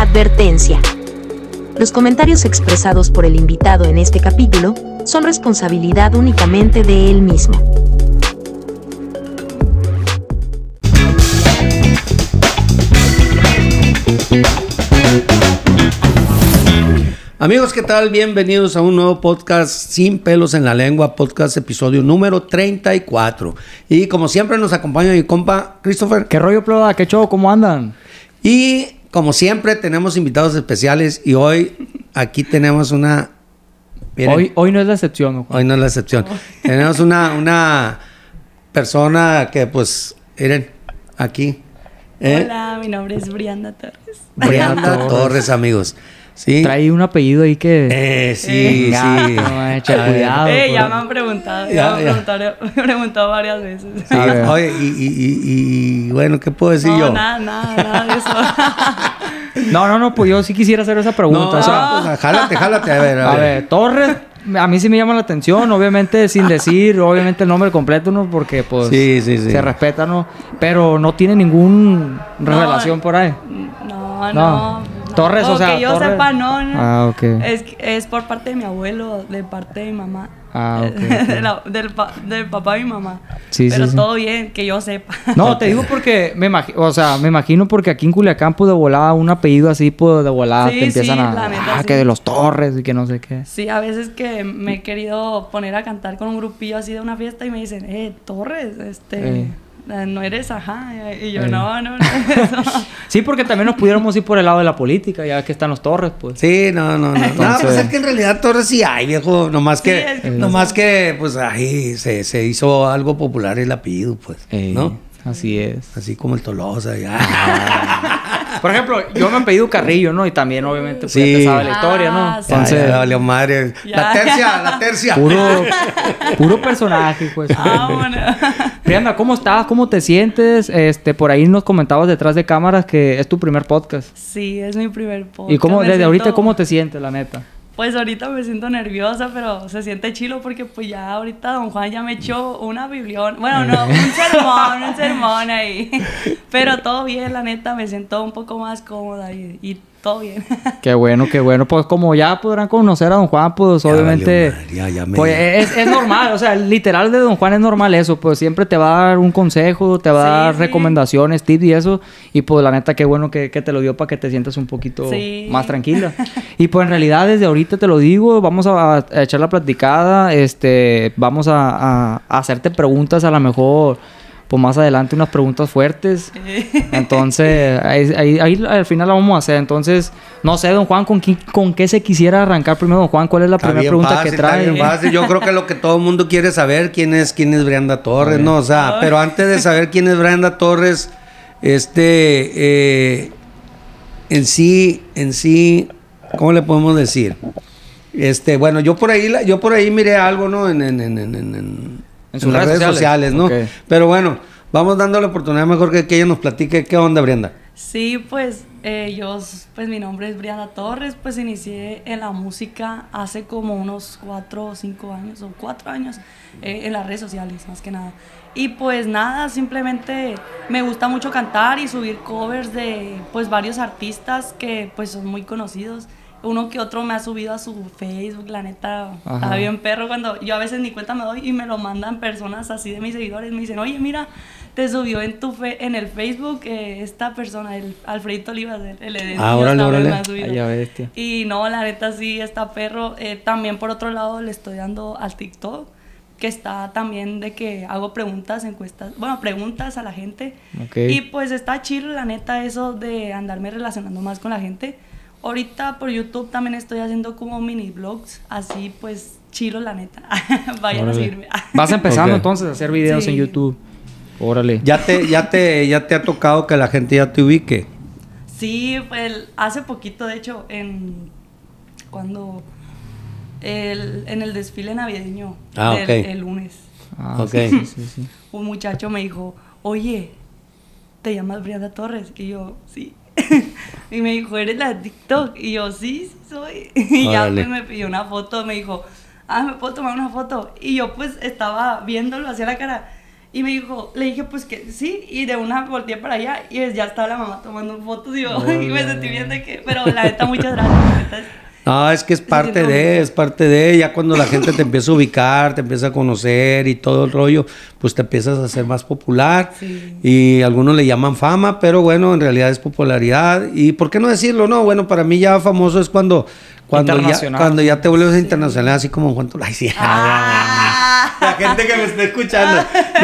Advertencia. Los comentarios expresados por el invitado en este capítulo son responsabilidad únicamente de él mismo. Amigos, ¿qué tal? Bienvenidos a un nuevo podcast Sin Pelos en la Lengua, podcast episodio número 34. Y como siempre nos acompaña mi compa Christopher. ¿Qué rollo, ploda? ¿Qué show? ¿Cómo andan? Y como siempre tenemos invitados especiales y hoy aquí tenemos una... Miren, Hoy no es la excepción, ¿no? Hoy no es la excepción. Tenemos una persona que pues, miren, aquí. Hola, mi nombre es Brianda Torres. Brianda Torres, amigos. Sí. Trae un apellido ahí que... Sí. Cuidado. Ya me han preguntado. Me han preguntado varias veces. Sí, oye, y bueno, ¿qué puedo decir yo? Nada de eso. No, pues yo sí quisiera hacer esa pregunta. Pues, jálate, a ver. Torres, a mí sí me llama la atención, obviamente sin decir, obviamente el nombre completo, ¿no? Porque pues sí. se respeta, ¿no? Pero no tiene ninguna relación por ahí. No. Torres, o sea, que yo Torres. sepa, no. Ah, ok. Es por parte de mi abuelo, de parte de mi mamá. Ah, ok. Del papá de mi mamá. Sí, pero sí. todo bien, que yo sepa. No, te digo porque me imagino porque aquí en Culiacán, pues de volada, un apellido así, pues de volada te empiezan la neta, que de los Torres y que no sé qué. Sí, a veces que me he querido poner a cantar con un grupillo así de una fiesta y me dicen, Torres, no eres ajá. Y yo, no. Sí, porque también nos pudiéramos ir por el lado de la política, ya que están los Torres, pues. Sí, no. Entonces... No, pues es que en realidad Torres sí hay, viejo. Nomás que, pues, ahí se hizo algo popular el apellido, pues, ¿no? Así es. Así como el Tolosa, ya. Por ejemplo, yo me he pedido Carrillo, ¿no? Y también, obviamente, pues, sí. ya te sabe la historia, ¿no? Entonces... Ya valió madre. La tercia. Puro personaje, pues. Bueno. Brianda, ¿cómo estás? ¿Cómo te sientes? Por ahí nos comentabas detrás de cámaras que es tu primer podcast. Sí, es mi primer podcast. ¿Y desde ahorita cómo te sientes, la neta? Pues ahorita me siento nerviosa, pero se siente chilo porque pues ya ahorita Don Juan ya me echó una biblión. Bueno, no, un sermón ahí. Pero todo bien, la neta, me siento un poco más cómoda y todo bien. Qué bueno. Pues como ya podrán conocer a Don Juan, pues ya obviamente... Pues es normal, o sea, literal de Don Juan es normal eso. Pues siempre te va a dar un consejo, te va a dar recomendaciones, tips y eso. Y pues la neta, qué bueno que te lo dio para que te sientas un poquito más tranquila. Y pues en realidad desde ahorita te lo digo, vamos a echar la platicada. Vamos a hacerte preguntas a lo mejor... pues más adelante unas preguntas fuertes. Entonces, ahí al final la vamos a hacer. Entonces, no sé, Don Juan, ¿con qué se quisiera arrancar primero, Don Juan? ¿Cuál es la primera pregunta que trae? Está bien fácil. Yo creo que lo que todo el mundo quiere saber, quién es Brianda Torres, ¿no? O sea, pero antes de saber quién es Brianda Torres, en sí, ¿cómo le podemos decir? Bueno, yo por ahí miré algo, ¿no? En sus redes sociales, ¿no? Okay. Pero bueno, vamos dando la oportunidad mejor que ella nos platique qué onda, Brianda. Sí, pues mi nombre es Brianda Torres, pues inicié en la música hace como unos 4 o 5 años, o 4 años, en las redes sociales, más que nada. Y pues nada, simplemente me gusta mucho cantar y subir covers de pues varios artistas que pues son muy conocidos. Uno que otro me ha subido a su Facebook, la neta, está bien perro cuando yo a veces ni cuenta me doy y me lo mandan personas así de mis seguidores, me dicen, oye, mira, te subió en el Facebook esta persona, el Alfredito Olivas, el Edén. Órale. Y no, la neta sí está perro. También por otro lado le estoy dando al TikTok, que está también de que hago preguntas a la gente. Okay. Y pues está chido, la neta, eso de andarme relacionando más con la gente. Ahorita por YouTube también estoy haciendo como mini vlogs, así pues chilo, la neta. Vayan a seguirme. Vas empezando entonces a hacer videos en YouTube. Órale. ¿Ya te ha tocado que la gente ya te ubique? Sí, pues hace poquito, de hecho, en el desfile navideño el lunes. Sí. Un muchacho me dijo, oye, ¿te llamas Brianda Torres? Y yo, sí. Y me dijo, ¿eres la de TikTok? Y yo, sí soy. Y ya pues me pidió una foto, me dijo, ¿me puedo tomar una foto? Y yo pues estaba viéndolo hacia la cara Y me dijo, le dije pues que sí, y de una volteé para allá y ya estaba la mamá tomando fotos y yo y me sentí bien de que, pero la neta muchas gracias, la neta no, es que es parte de, ya cuando la gente te empieza a ubicar, te empieza a conocer y todo el rollo, pues te empiezas a hacer más popular. Sí. Y algunos le llaman fama, pero bueno, en realidad es popularidad. Y ¿por qué no decirlo? No, bueno, para mí ya famoso es cuando ya te vuelves internacional, así como en cuanto... Ay, sí. La gente que me está escuchando.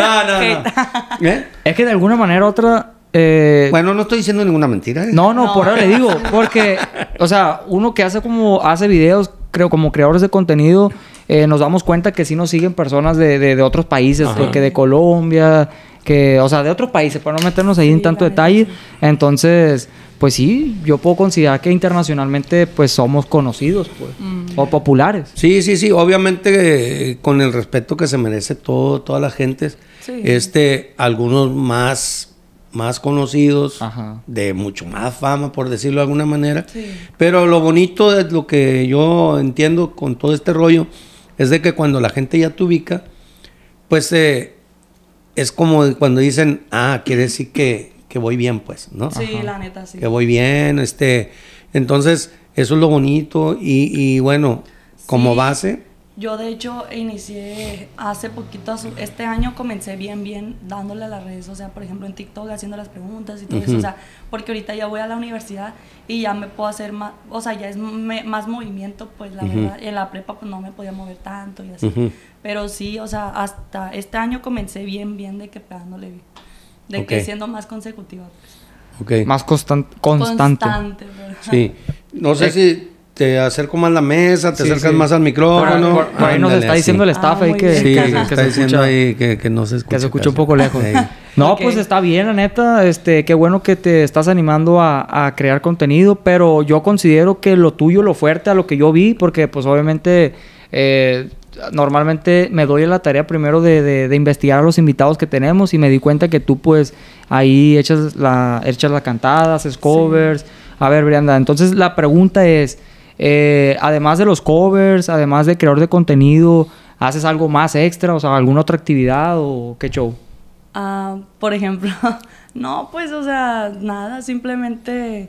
No. Es que de alguna manera u otra... bueno, no estoy diciendo ninguna mentira. No, por eso le digo. Porque, o sea, uno que hace videos, creo, como creadores de contenido, nos damos cuenta que sí nos siguen personas de otros países, que de Colombia, o sea, de otros países, para no meternos ahí en tanto detalle. Entonces, pues sí, yo puedo considerar que internacionalmente, pues, somos conocidos, pues, o populares. Sí. Obviamente, con el respeto que se merece toda la gente. Sí. Algunos más conocidos, de mucho más fama, por decirlo de alguna manera. Sí. Pero lo bonito de lo que yo entiendo con todo este rollo es de que cuando la gente ya te ubica, pues es como cuando dicen, quiere decir que voy bien, pues, ¿no? Sí, la neta, sí. Que voy bien, entonces eso es lo bonito y bueno, como base... Yo, de hecho, inicié hace poquito, este año comencé bien dándole a las redes, o sea, por ejemplo, en TikTok, haciendo las preguntas y todo eso, o sea, porque ahorita ya voy a la universidad y ya me puedo hacer más, o sea, ya es más movimiento, pues, la verdad, en la prepa, pues, no me podía mover tanto y así, pero sí, o sea, hasta este año comencé bien de que pegándole, de que siendo más consecutiva, pues. Más constante. Constante, sí, no sé si... Te acerco más a la mesa, te acercas más al micrófono. Por ahí nos está diciendo el staff ahí que está diciendo ahí que no se escucha. Que se escucha un poco lejos. No, pues está bien, la neta. Qué bueno que te estás animando a crear contenido, pero yo considero que lo tuyo, lo fuerte a lo que yo vi, porque pues obviamente normalmente me doy la tarea primero de investigar a los invitados que tenemos y me di cuenta que tú pues ahí echas la cantada, haces covers. Sí. A ver, Brianda, entonces la pregunta es... además de los covers, además de creador de contenido, ¿haces algo más extra? O sea, ¿alguna otra actividad o qué show? Por ejemplo, no, pues, o sea, nada, simplemente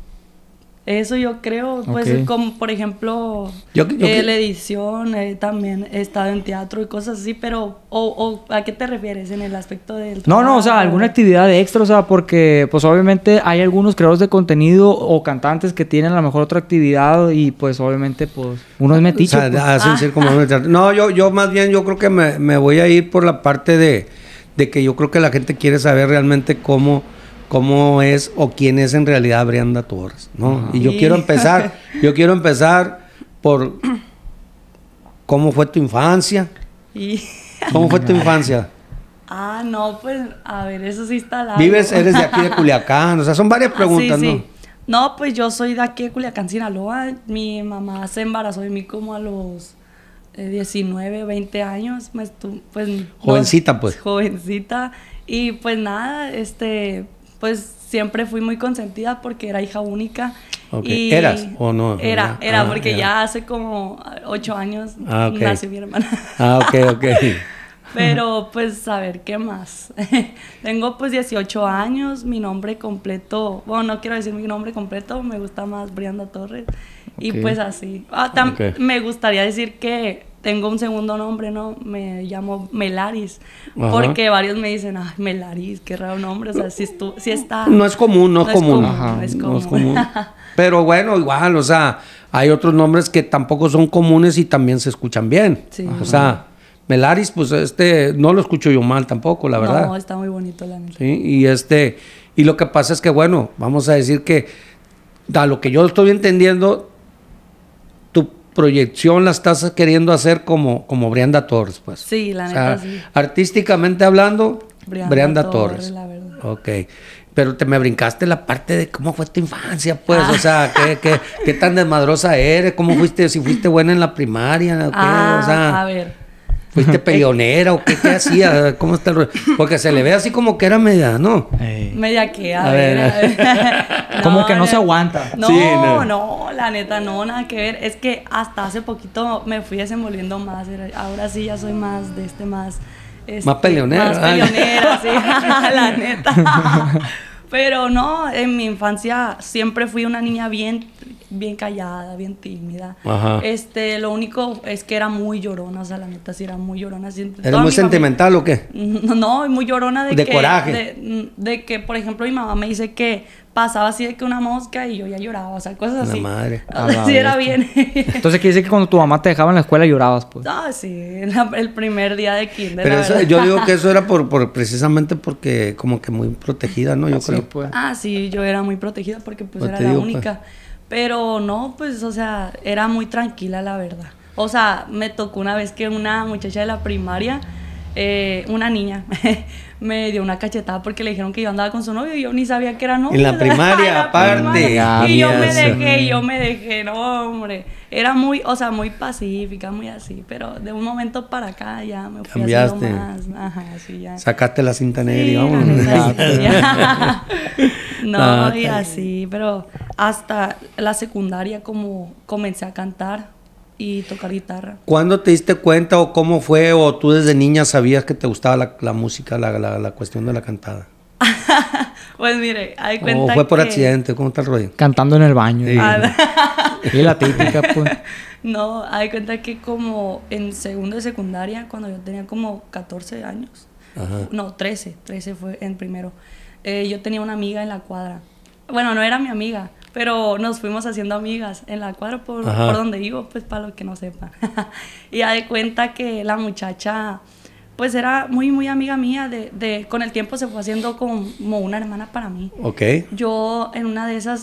eso yo creo, pues, como por ejemplo, la edición, también he estado en teatro y cosas así, pero, ¿a qué te refieres en el aspecto del trabajo? No, o sea, alguna actividad extra, o sea, porque, pues, obviamente hay algunos creadores de contenido o cantantes que tienen a lo mejor otra actividad y, pues, obviamente, pues, uno es metiche. O sea, hacen como no, yo más bien, yo creo que me voy a ir por la parte de que yo creo que la gente quiere saber realmente cómo es o quién es en realidad Brianda Torres, ¿no? Y yo quiero empezar por cómo fue tu infancia. ¿Cómo fue tu infancia? No, pues, a ver, eso sí está largo. Eres de aquí de Culiacán, o sea, son varias preguntas, ¿no? No, pues yo soy de aquí de Culiacán, Sinaloa. Mi mamá se embarazó de mí como a los 19, 20 años. Pues, jovencita, pues. Jovencita. Y pues nada, pues siempre fui muy consentida porque era hija única. Y ¿eras o no? Era porque ya hace como 8 años nació mi hermana. Ok. Pero pues a ver, ¿qué más? Tengo pues 18 años, mi nombre completo, bueno, no quiero decir mi nombre completo, me gusta más Brianda Torres. Y pues así. Me gustaría decir que tengo un segundo nombre, ¿no? Me llamo Melaris. Porque varios me dicen, Melaris, qué raro nombre. O sea, sí está... No es común, no es común. Pero bueno, igual, o sea, hay otros nombres que tampoco son comunes y también se escuchan bien. Sí. O sea, Melaris, pues no lo escucho yo mal tampoco, la verdad. No, está muy bonito, la neta. Sí, y lo que pasa es que, bueno, vamos a decir que a lo que yo estoy entendiendo, proyección la estás queriendo hacer como Brianda Torres, pues. Sí, la neta, sí. Artísticamente hablando, Brianda Torres. La verdad. Ok. Pero me brincaste la parte de cómo fue tu infancia, pues. O sea, ¿qué tan desmadrosa eres? ¿Cómo fuiste? Si fuiste buena en la primaria, ¿o qué? O sea, a ver. ¿Fuiste peleonera o qué hacía? ¿Cómo está el rollo? Porque se le ve así como que era media, ¿no? ¿Media qué? A ver. Como que no se aguanta. No, la neta, no, nada que ver. Es que hasta hace poquito me fui desenvolviendo más. Ahora sí ya soy más más Más peleonera. Más peleonera, sí, la neta. Pero no, en mi infancia siempre fui una niña bien callada, bien tímida. Ajá. Lo único es que era muy llorona, o sea, la neta sí era muy llorona. ¿Eres muy sentimental o qué? No, muy llorona de coraje. De que, por ejemplo, mi mamá me dice que pasaba así de que una mosca y yo ya lloraba, o sea, cosas así. La madre. Sí, era bien. Entonces quiere decir que cuando tu mamá te dejaba en la escuela llorabas, pues. Ah, sí, el primer día de kinder. Pero eso, yo digo que eso era precisamente porque como que muy protegida, ¿no? Yo creo. Pues. Ah, sí, yo era muy protegida porque pues era te la digo, única. pues. Pero no, pues, o sea, era muy tranquila, la verdad. O sea, me tocó una vez que una muchacha de la primaria, una niña, me dio una cachetada porque le dijeron que yo andaba con su novio y yo ni sabía que era novio. En la primaria, aparte. Y yo me dejé, no, hombre. Era muy, o sea, muy pacífica, muy así, pero de un momento para acá ya me fui cambiaste. haciendo más. Ajá, sí, ya. Sacaste la cinta negra Sí, y vamos. No, y así, pero hasta la secundaria como comencé a cantar y tocar guitarra. ¿Cuándo te diste cuenta o cómo fue o tú desde niña sabías que te gustaba la música, la cuestión de la cantada? Pues mire, hay cuenta ¿O fue por accidente? ¿Cómo está el rollo? Cantando en el baño. Sí. Y la típica, pues. No, hay cuenta que como en segundo de secundaria, cuando yo tenía como 14 años, Ajá. No, 13 fue en primero, yo tenía una amiga en la cuadra. Bueno, no era mi amiga, pero nos fuimos haciendo amigas en la cuadra por donde vivo, pues para los que no sepan. Y hay cuenta que la muchacha pues era muy, muy amiga mía, con el tiempo se fue haciendo como una hermana para mí. Ok. Yo en una de esas,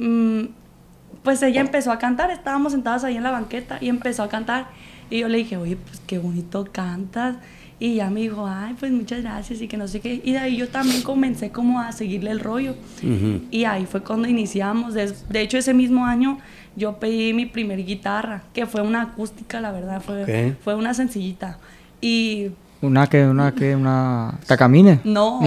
pues ella empezó a cantar, estábamos sentadas ahí en la banqueta y empezó a cantar. Y yo le dije, oye, pues qué bonito cantas. Y ella me dijo, ay, pues muchas gracias y que no sé qué. Y de ahí yo también comencé como a seguirle el rollo. Uh-huh. Y ahí fue cuando iniciamos. De hecho, ese mismo año yo pedí mi primer guitarra, que fue una acústica, la verdad, fue una sencillita. Y... ¿Una Tacamine? No.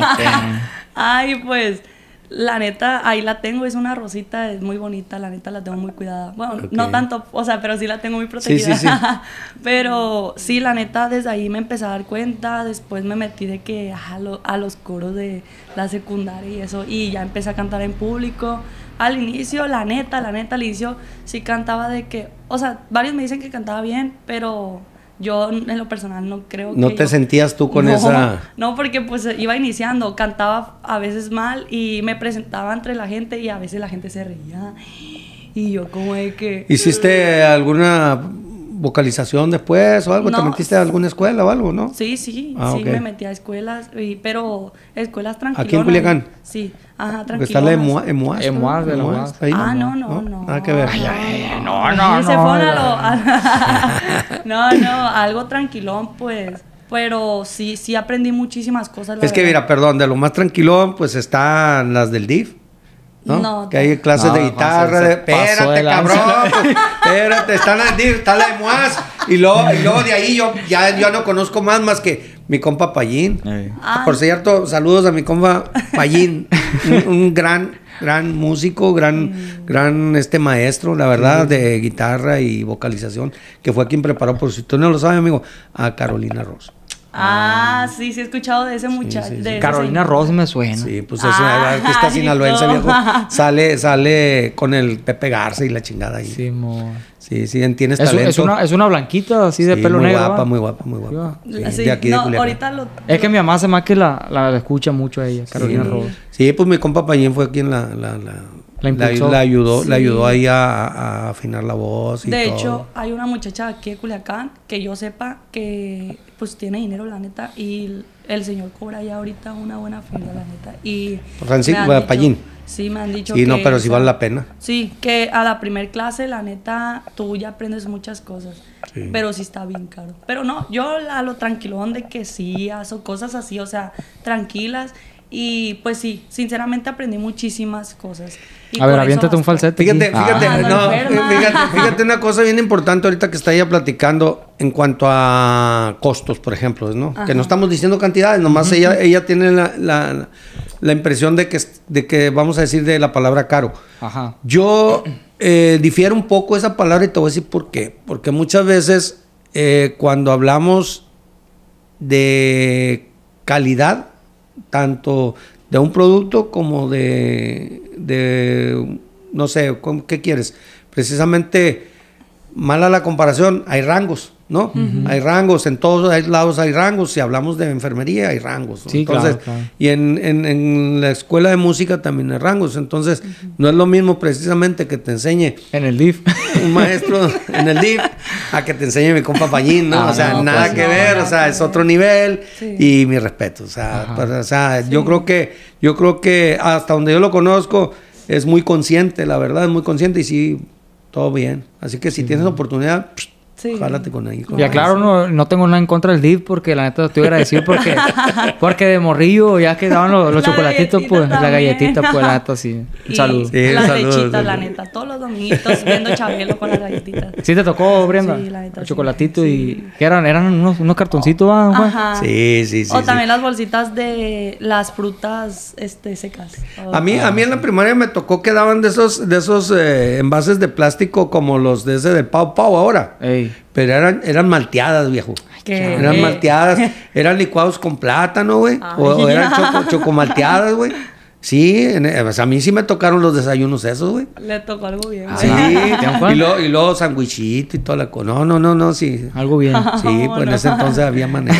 Ay, pues, la neta, ahí la tengo, es una rosita, es muy bonita, la neta la tengo muy cuidada. Bueno, okay. No tanto, o sea, pero sí la tengo muy protegida. Sí. Pero sí, la neta, desde ahí me empecé a dar cuenta, después me metí de que a los coros de la secundaria y eso, y ya empecé a cantar en público. Al inicio, la neta, al inicio sí cantaba de que, o sea, varios me dicen que cantaba bien, pero... Yo, en lo personal, no creo que... ¿No te sentías tú con esa...? No, porque pues iba iniciando, cantaba a veces mal y me presentaba entre la gente y a veces la gente se reía. Y yo como de que... ¿Hiciste alguna vocalización después o algo? No. ¿Te metiste a alguna escuela o algo, no? Sí, okay. Me metí a escuelas, pero escuelas tranquilas. ¿Aquí en Culiacán? Sí, ajá, tranquilas. Está la Emuaz. No. Nada que ver. No. Se fue No, algo tranquilón, pues. Pero sí aprendí muchísimas cosas. Es que mira, perdón, de lo más tranquilón, pues están las del DIF. ¿No? Que hay clases de guitarra. Espérate, cabrón. Espérate, está la de Emuaz. Y luego de ahí yo no conozco más que mi compa Payín. Por cierto, saludos a mi compa Payín. un gran músico, gran maestro, la verdad, de guitarra y vocalización, que fue quien preparó, por si tú no lo sabes, amigo, a Carolina Ross. Sí, he escuchado de ese muchacho. Sí. De Carolina Ross me suena. Sí, pues es una artista sinaloense, viejo. Sale con el Pepe Garza y la chingada ahí. Sí, tienes talento. Es una blanquita así de pelo negro. Muy guapa. Sí, de aquí de Culiacán. Ahorita es que mi mamá se más que la escucha mucho a ella, Carolina Ross. Sí, pues mi compa Payín fue quien la ayudó ahí a afinar la voz y de todo. hecho, hay una muchacha aquí de Culiacán que yo sepa que pues tiene dinero, la neta, y el señor cobra ya ahorita una buena feria, la neta. Y Francisco Payín. Sí, me han dicho que... Sí, no, pero sí vale la pena. Sí, que a la primer clase, la neta, tú ya aprendes muchas cosas. Sí. Pero sí está bien caro. Pero no, yo a lo tranquilón de que sí, hago cosas así, o sea, tranquilas. Y pues sí, sinceramente aprendí muchísimas cosas. A ver, aviéntate un falsete. Fíjate una cosa bien importante ahorita que está ella platicando en cuanto a costos, por ejemplo, ¿no? Ajá. Que no estamos diciendo cantidades, nomás ella tiene la impresión de que vamos a decir de la palabra caro. Ajá. Yo difiero un poco esa palabra y te voy a decir por qué. Porque muchas veces cuando hablamos de calidad, tanto de un producto como de no sé, ¿qué quieres? Precisamente, mala la comparación, hay rangos, ¿no? Hay rangos, en todos lados hay rangos. Si hablamos de enfermería, hay rangos, ¿no? Sí, entonces, claro. Y en la escuela de música también hay rangos. Entonces, no es lo mismo precisamente que te enseñe en el DIF un maestro en el DIF a que te enseñe mi compa Pañín, ¿no? O sea, nada pues, que ver, o sea, es otro nivel. Y mi respeto, o sea, yo creo que hasta donde yo lo conozco es muy consciente, la verdad, es muy consciente y sí, todo bien. Así que si tienes oportunidad, jálate con ahí. Ya claro, no tengo nada en contra del DIF porque la neta estoy agradecido porque de morrillo ya que daban los chocolatitos, pues, la galletita, pues, la neta sí. Un saludo. Sí, las lechitas, la neta, todos los dominguitos viendo Chabelo con las galletitas. ¿Sí te tocó, Brenda? Sí, la neta. El chocolatito y... ¿Qué eran? ¿Eran unos cartoncitos, ¿va? Ajá. Sí. O también las bolsitas de las frutas secas. A mí en la primaria me tocó que daban de esos envases de plástico como los de ese del Pau Pau ahora. Ey. Pero eran malteadas, viejo. ¿Qué? Eran malteadas, eran licuados con plátano, güey. O eran chocomalteadas, güey. Sí, a mí sí me tocaron los desayunos esos, güey. Le tocó algo bien. Sí, y luego sandwichito y toda la cosa. No, sí. Algo bien. Sí, pues en ese entonces había manera.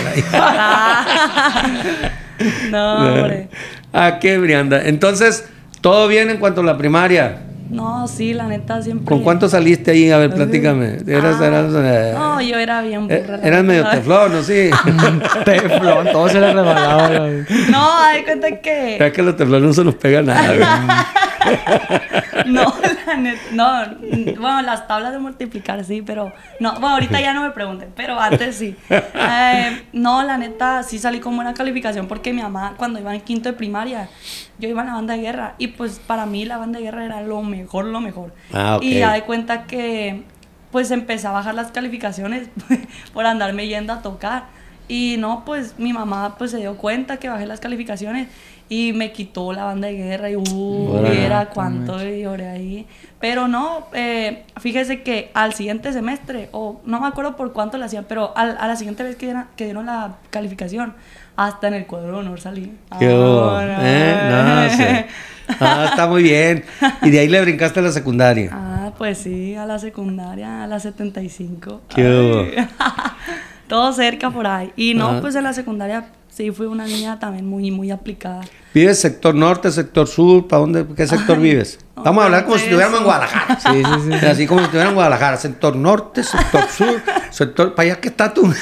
No, hombre. Qué brianda. Entonces, ¿todo bien en cuanto a la primaria? No, sí, la neta siempre. ¿Con cuánto saliste ahí? A ver, platícame. No, yo era bien burra. Eras medio teflón, ¿no? Sí. Teflón, todo se le rebalaba. No, hay cuenta que... Es que los teflones no se nos pega nada, güey. No, la neta, no. Bueno, las tablas de multiplicar sí, pero... No, bueno, ahorita ya no me pregunten, pero antes sí. No, la neta, sí salí con buena calificación porque mi mamá, cuando iba en quinto de primaria, yo iba en la banda de guerra y pues para mí la banda de guerra era lo mejor. Okay. Y ya de cuenta que pues empecé a bajar las calificaciones por andarme yendo a tocar. Y no, pues mi mamá pues se dio cuenta que bajé las calificaciones y me quitó la banda de guerra y era cuánto lloré ahí. Pero no, fíjese que al siguiente semestre, o no me acuerdo por cuánto le hacían, pero a la siguiente vez que dieron la calificación, hasta en el cuadro de honor salí. No sé. Está muy bien. Y de ahí le brincaste a la secundaria. Pues sí, a la secundaria, a la 75. ¿Qué Todo cerca por ahí. Y no, pues en la secundaria sí fui una niña también muy aplicada. ¿Vives sector norte, sector sur? ¿Para dónde? ¿Qué sector vives? Vamos a hablar como si estuviéramos en Guadalajara. Sí. Así como si estuviéramos en Guadalajara. Sector norte, sector sur, sector... ¿Para allá qué está tú?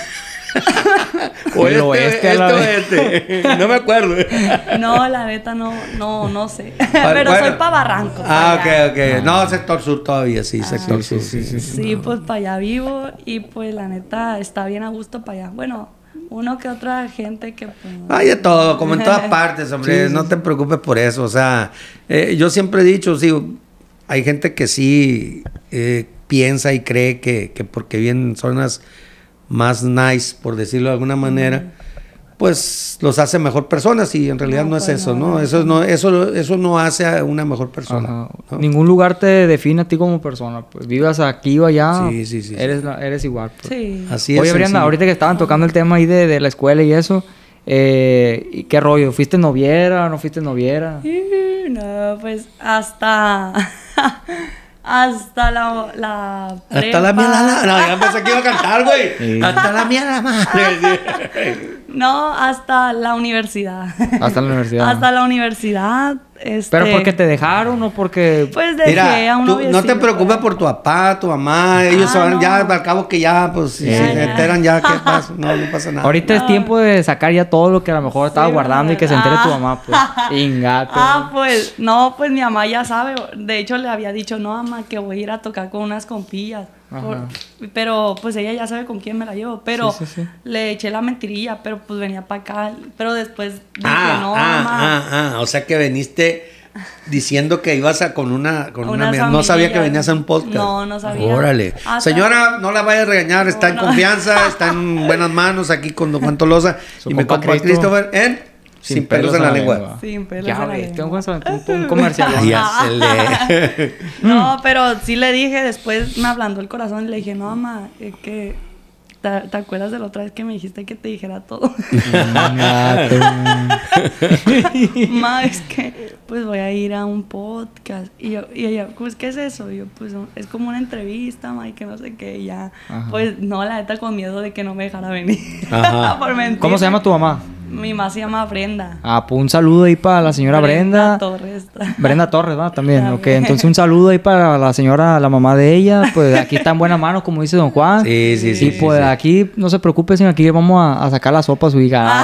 Oeste. No me acuerdo. No, la neta no sé. Pero soy para Barranco. Ok. No, sector sur todavía, sí, sector sur. Sí, pues para allá vivo y pues la neta está bien a gusto para allá. Bueno, uno que otra gente que... Pues, hay de todo, como en todas partes, hombre. No te preocupes por eso. O sea, yo siempre he dicho, hay gente que sí piensa y cree que porque vienen zonas más nice, por decirlo de alguna manera, pues los hace mejor personas y en realidad no es eso, ¿no? Eso no hace a una mejor persona. ¿No? Ningún lugar te define a ti como persona, pues vivas aquí o allá, sí. Eres igual. Pues. Sí. Así es. Oye, Brianda, ahorita que estaban tocando el tema ahí de la escuela y eso, ¿y qué rollo? ¿Fuiste noviera o no fuiste noviera? No, pues hasta la hasta la mía no, ya pensé que iba a cantar, güey. Sí. Hasta la mía la madre. No, hasta la universidad. Hasta la universidad. ¿Pero porque te dejaron o porque...? Pues dejé a un noviecito. No te preocupes por tu papá, tu mamá. Ellos se van ya, al cabo que ya, pues, si se enteran ya, ¿qué pasa? No pasa nada. Ahorita es tiempo de sacar ya todo lo que a lo mejor estaba guardando y que se entere tu mamá, pues. Ingato. Pues, no, pues mi mamá ya sabe. De hecho, le había dicho, no, mamá, que voy a ir a tocar con unas compillas. Pero, pues, ella ya sabe con quién me la llevo. Pero le eché la mentirilla, pero, pues, venía para acá. Pero después dije, no, mamá. O sea que veniste diciendo que ibas con una amiga. No sabía que venías a un podcast. No sabía. Órale. Señora, no la vaya a regañar, está en confianza, está en buenas manos aquí con don Juan Tolosa y mi compa Christopher en Sin pelos en la lengua. Sin pelos en la lengua. Un comercial. No, pero sí le dije, después me ablandó el corazón y le dije, no, mamá, que ¿Te acuerdas de la otra vez que me dijiste que te dijera todo? Ma, es que pues voy a ir a un podcast. Y ella, pues, ¿qué es eso? Y yo, pues, es como una entrevista, ma, y que no sé qué. Y ya, pues, no, la neta, con miedo de que no me dejara venir. Por mentir. ¿Cómo se llama tu mamá? Mi mamá se llama Brenda. Ah, pues un saludo ahí para la señora Brenda. Torres. Brenda Torres, ¿va? También. Ok, entonces un saludo ahí para la señora, la mamá de ella. Pues aquí está en buena mano, como dice don Juan. Sí. Y pues aquí, no se preocupe, señor, aquí vamos a sacar la sopa a su hija.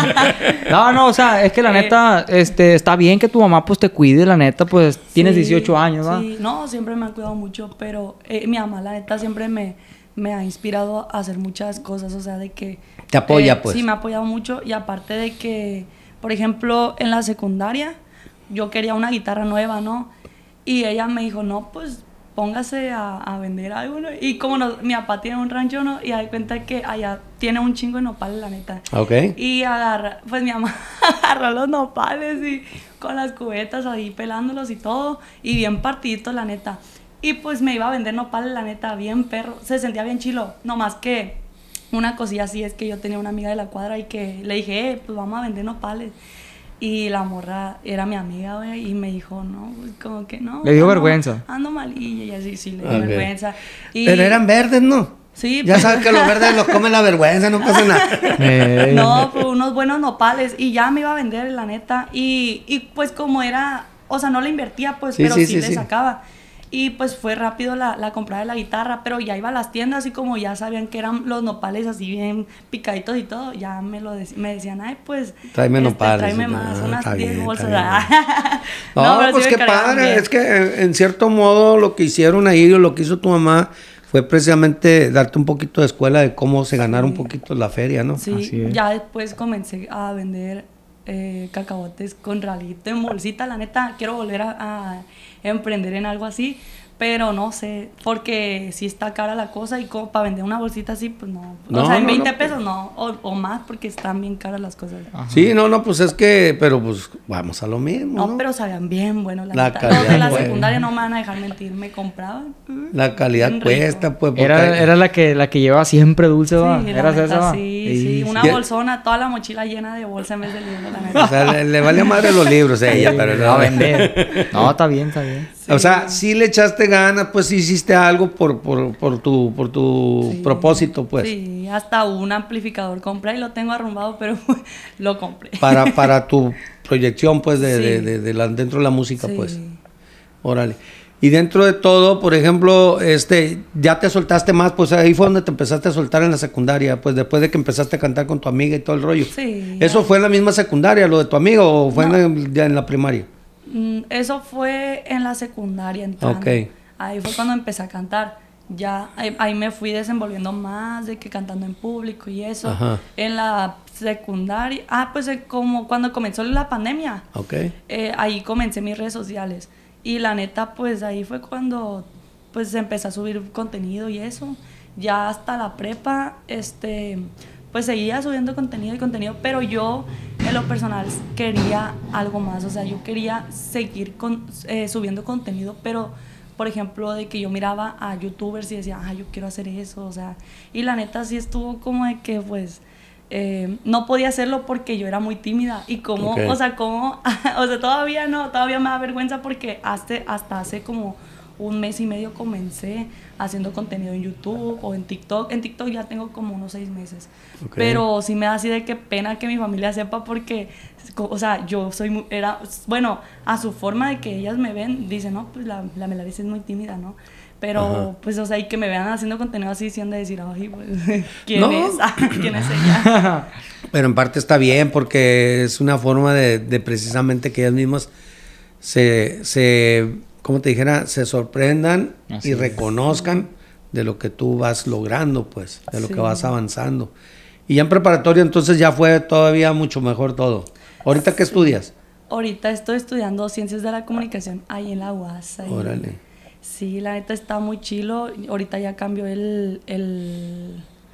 No, o sea, es que la neta, está bien que tu mamá pues te cuide, la neta, pues tienes 18 años, ¿va? Sí, no, siempre me ha cuidado mucho, pero mi mamá, la neta, siempre me ha inspirado a hacer muchas cosas, o sea, de que... Te apoya, pues. Sí, me ha apoyado mucho, y aparte de que, por ejemplo, en la secundaria, yo quería una guitarra nueva, ¿no? Y ella me dijo, no, pues, póngase a vender algo, ¿no? Y como mi papá tiene un rancho, ¿no? Y da cuenta que allá tiene un chingo de nopales, la neta. Ok. Y pues mi mamá agarró los nopales y con las cubetas ahí pelándolos y todo, y bien partiditos, la neta. Y pues me iba a vender nopales, la neta, bien perro. Se sentía bien chilo. Nomás que una cosilla así es que yo tenía una amiga de la cuadra y que le dije, pues vamos a vender nopales. Y la morra era mi amiga, güey, y me dijo, no, pues como que no. ¿Le dio vergüenza? Ando malilla, y así, sí, le dio vergüenza. Y, pero eran verdes, ¿no? Sí. Ya sabes que los verdes los come la vergüenza, no pasa nada. No, pues unos buenos nopales. Y ya me iba a vender, la neta. Y pues como era, o sea, no le invertía, pues, pero sí le sacaba. Y pues fue rápido la comprada de la guitarra, pero ya iba a las tiendas y como ya sabían que eran los nopales así bien picaditos y todo, ya me decían, ay, pues... Tráeme nopales. Tráeme más, unas 10 bolsas. No, pues qué padre, es que en cierto modo lo que hicieron ahí, o lo que hizo tu mamá, fue precisamente darte un poquito de escuela de cómo se ganara un poquito la feria, ¿no? Sí, ya después comencé a vender cacahuates con ralito en bolsita, la neta, quiero volver a emprender en algo así, pero no sé, porque si está cara la cosa y como para vender una bolsita así, pues no. O sea, en 20 pesos no, o más, porque están bien caras las cosas. Ajá. Sí, no, pues es que, pero pues vamos a lo mismo, ¿no? No, pero sabían bien bueno la calidad. Los de la secundaria no me van a dejar mentir, me compraban. La calidad cuesta, pues. Era la que llevaba siempre dulce, ¿va? Sí, ¿Eras esa? Sí, una bolsona, toda la mochila llena de bolsa en vez de libros, la neta. O sea, le valía madre los libros a ella, pero no a vender. No, está bien. Sí. O sea, sí le echaste ganas, pues sí hiciste algo por tu propósito, pues. Sí, hasta un amplificador compré y lo tengo arrumbado, pero lo compré. Para tu proyección, pues, dentro de la música, pues. Órale. Y dentro de todo, por ejemplo, ya te soltaste más, pues ahí fue donde te empezaste a soltar en la secundaria, pues después de que empezaste a cantar con tu amiga y todo el rollo. Sí. ¿Eso fue en la misma secundaria, lo de tu amiga, o fue ya en la primaria? Eso fue en la secundaria, entrando. Okay. Ahí fue cuando empecé a cantar. Ya ahí me fui desenvolviendo más, de que cantando en público y eso. Ajá. En la secundaria, pues como cuando comenzó la pandemia. Okay. Ahí comencé mis redes sociales. Y la neta, pues ahí fue cuando pues empecé a subir contenido y eso. Ya hasta la prepa, pues seguía subiendo contenido, pero yo en lo personal quería algo más. O sea, yo quería seguir subiendo contenido, pero por ejemplo, de que yo miraba a youtubers y decía, yo quiero hacer eso, o sea, y la neta sí estuvo como de que pues no podía hacerlo porque yo era muy tímida y como, o sea, todavía me da vergüenza porque hasta hace como un mes y medio comencé haciendo contenido en YouTube o en TikTok. En TikTok ya tengo como unos 6 meses. Okay. Pero sí me da así de que pena que mi familia sepa porque, o sea, yo soy bueno, a su forma de que ellas me ven, dicen, no, pues la Melarice es muy tímida, ¿no? Pero, pues, o sea, y que me vean haciendo contenido así, sí han de decir, ay, pues, ¿quién es? ¿Quién es ella? Pero en parte está bien porque es una forma de precisamente que ellas mismas como te dijera, se sorprendan y reconozcan de lo que tú vas logrando, pues, de lo que vas avanzando. Y ya en preparatoria entonces ya fue todavía mucho mejor todo. ¿Ahorita qué estudias? Ahorita estoy estudiando Ciencias de la Comunicación ahí en la UAS. Órale. Sí, la neta está muy chilo. Ahorita ya cambió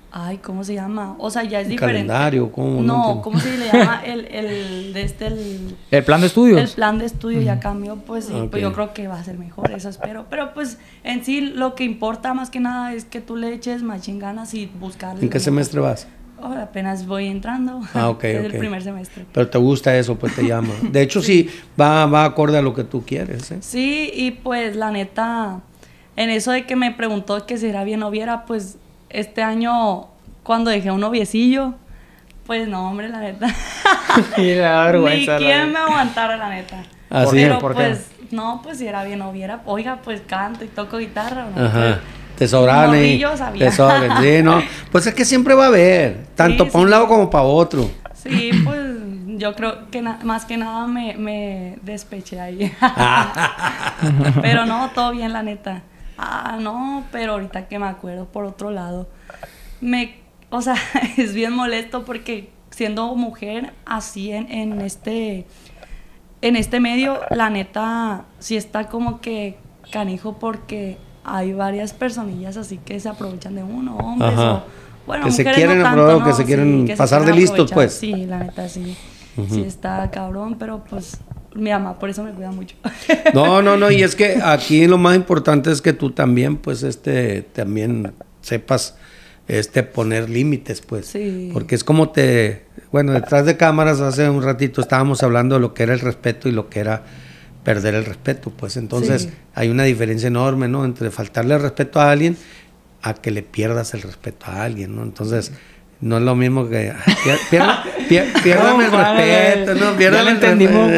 Ay, ¿cómo se llama? O sea, ya es diferente. ¿Calendario? ¿Cómo? No, ¿cómo se le llama? ¿El plan de estudios? El plan de estudio ya cambió, pues, y pues yo creo que va a ser mejor, eso espero. Pero pues en sí lo que importa más que nada es que tú le eches más ganas y buscarle. ¿En qué semestre vas? Oh, apenas voy entrando. Ok, es el primer semestre. Pero te gusta eso, pues te llama. De hecho, sí, va acorde a lo que tú quieres, ¿eh? Sí, y pues la neta, en eso de que me preguntó que si era bien o viera, pues este año, cuando dejé un noviecillo, pues no, hombre, la neta. Y la vergüenza. Ni quién me aguantara, la neta. Así pero ¿por qué? pues, no, pues si era bien o viera, oiga, pues canto y toco guitarra, ¿no? Ajá. Pues, te sobran y te sobran, sí, ¿no? Pues es que siempre va a haber, tanto para un lado como para otro. Sí, pues yo creo que más que nada me despeché ahí. Pero no, todo bien, la neta. No, pero ahorita que me acuerdo, por otro lado, o sea, es bien molesto porque siendo mujer así en este medio, la neta, sí está como que canijo porque hay varias personillas así que se aprovechan de uno, hombres o, bueno, que mujeres se quieren no tanto, ¿no? que se quieren que pasar de listos, pues. Sí, la neta, sí. Sí está cabrón, pero pues mi mamá por eso me cuida mucho. No, y es que aquí lo más importante es que tú también, pues, también sepas, poner límites, pues. Sí. Porque es como bueno, detrás de cámaras hace un ratito estábamos hablando de lo que era el respeto y lo que era perder el respeto, pues. Entonces, sí, hay una diferencia enorme, ¿no? Entre faltarle el respeto a alguien a que le pierdas el respeto a alguien, ¿no? Entonces, no es lo mismo que pierdan el respeto, ¿no? Pierdan el entendimos,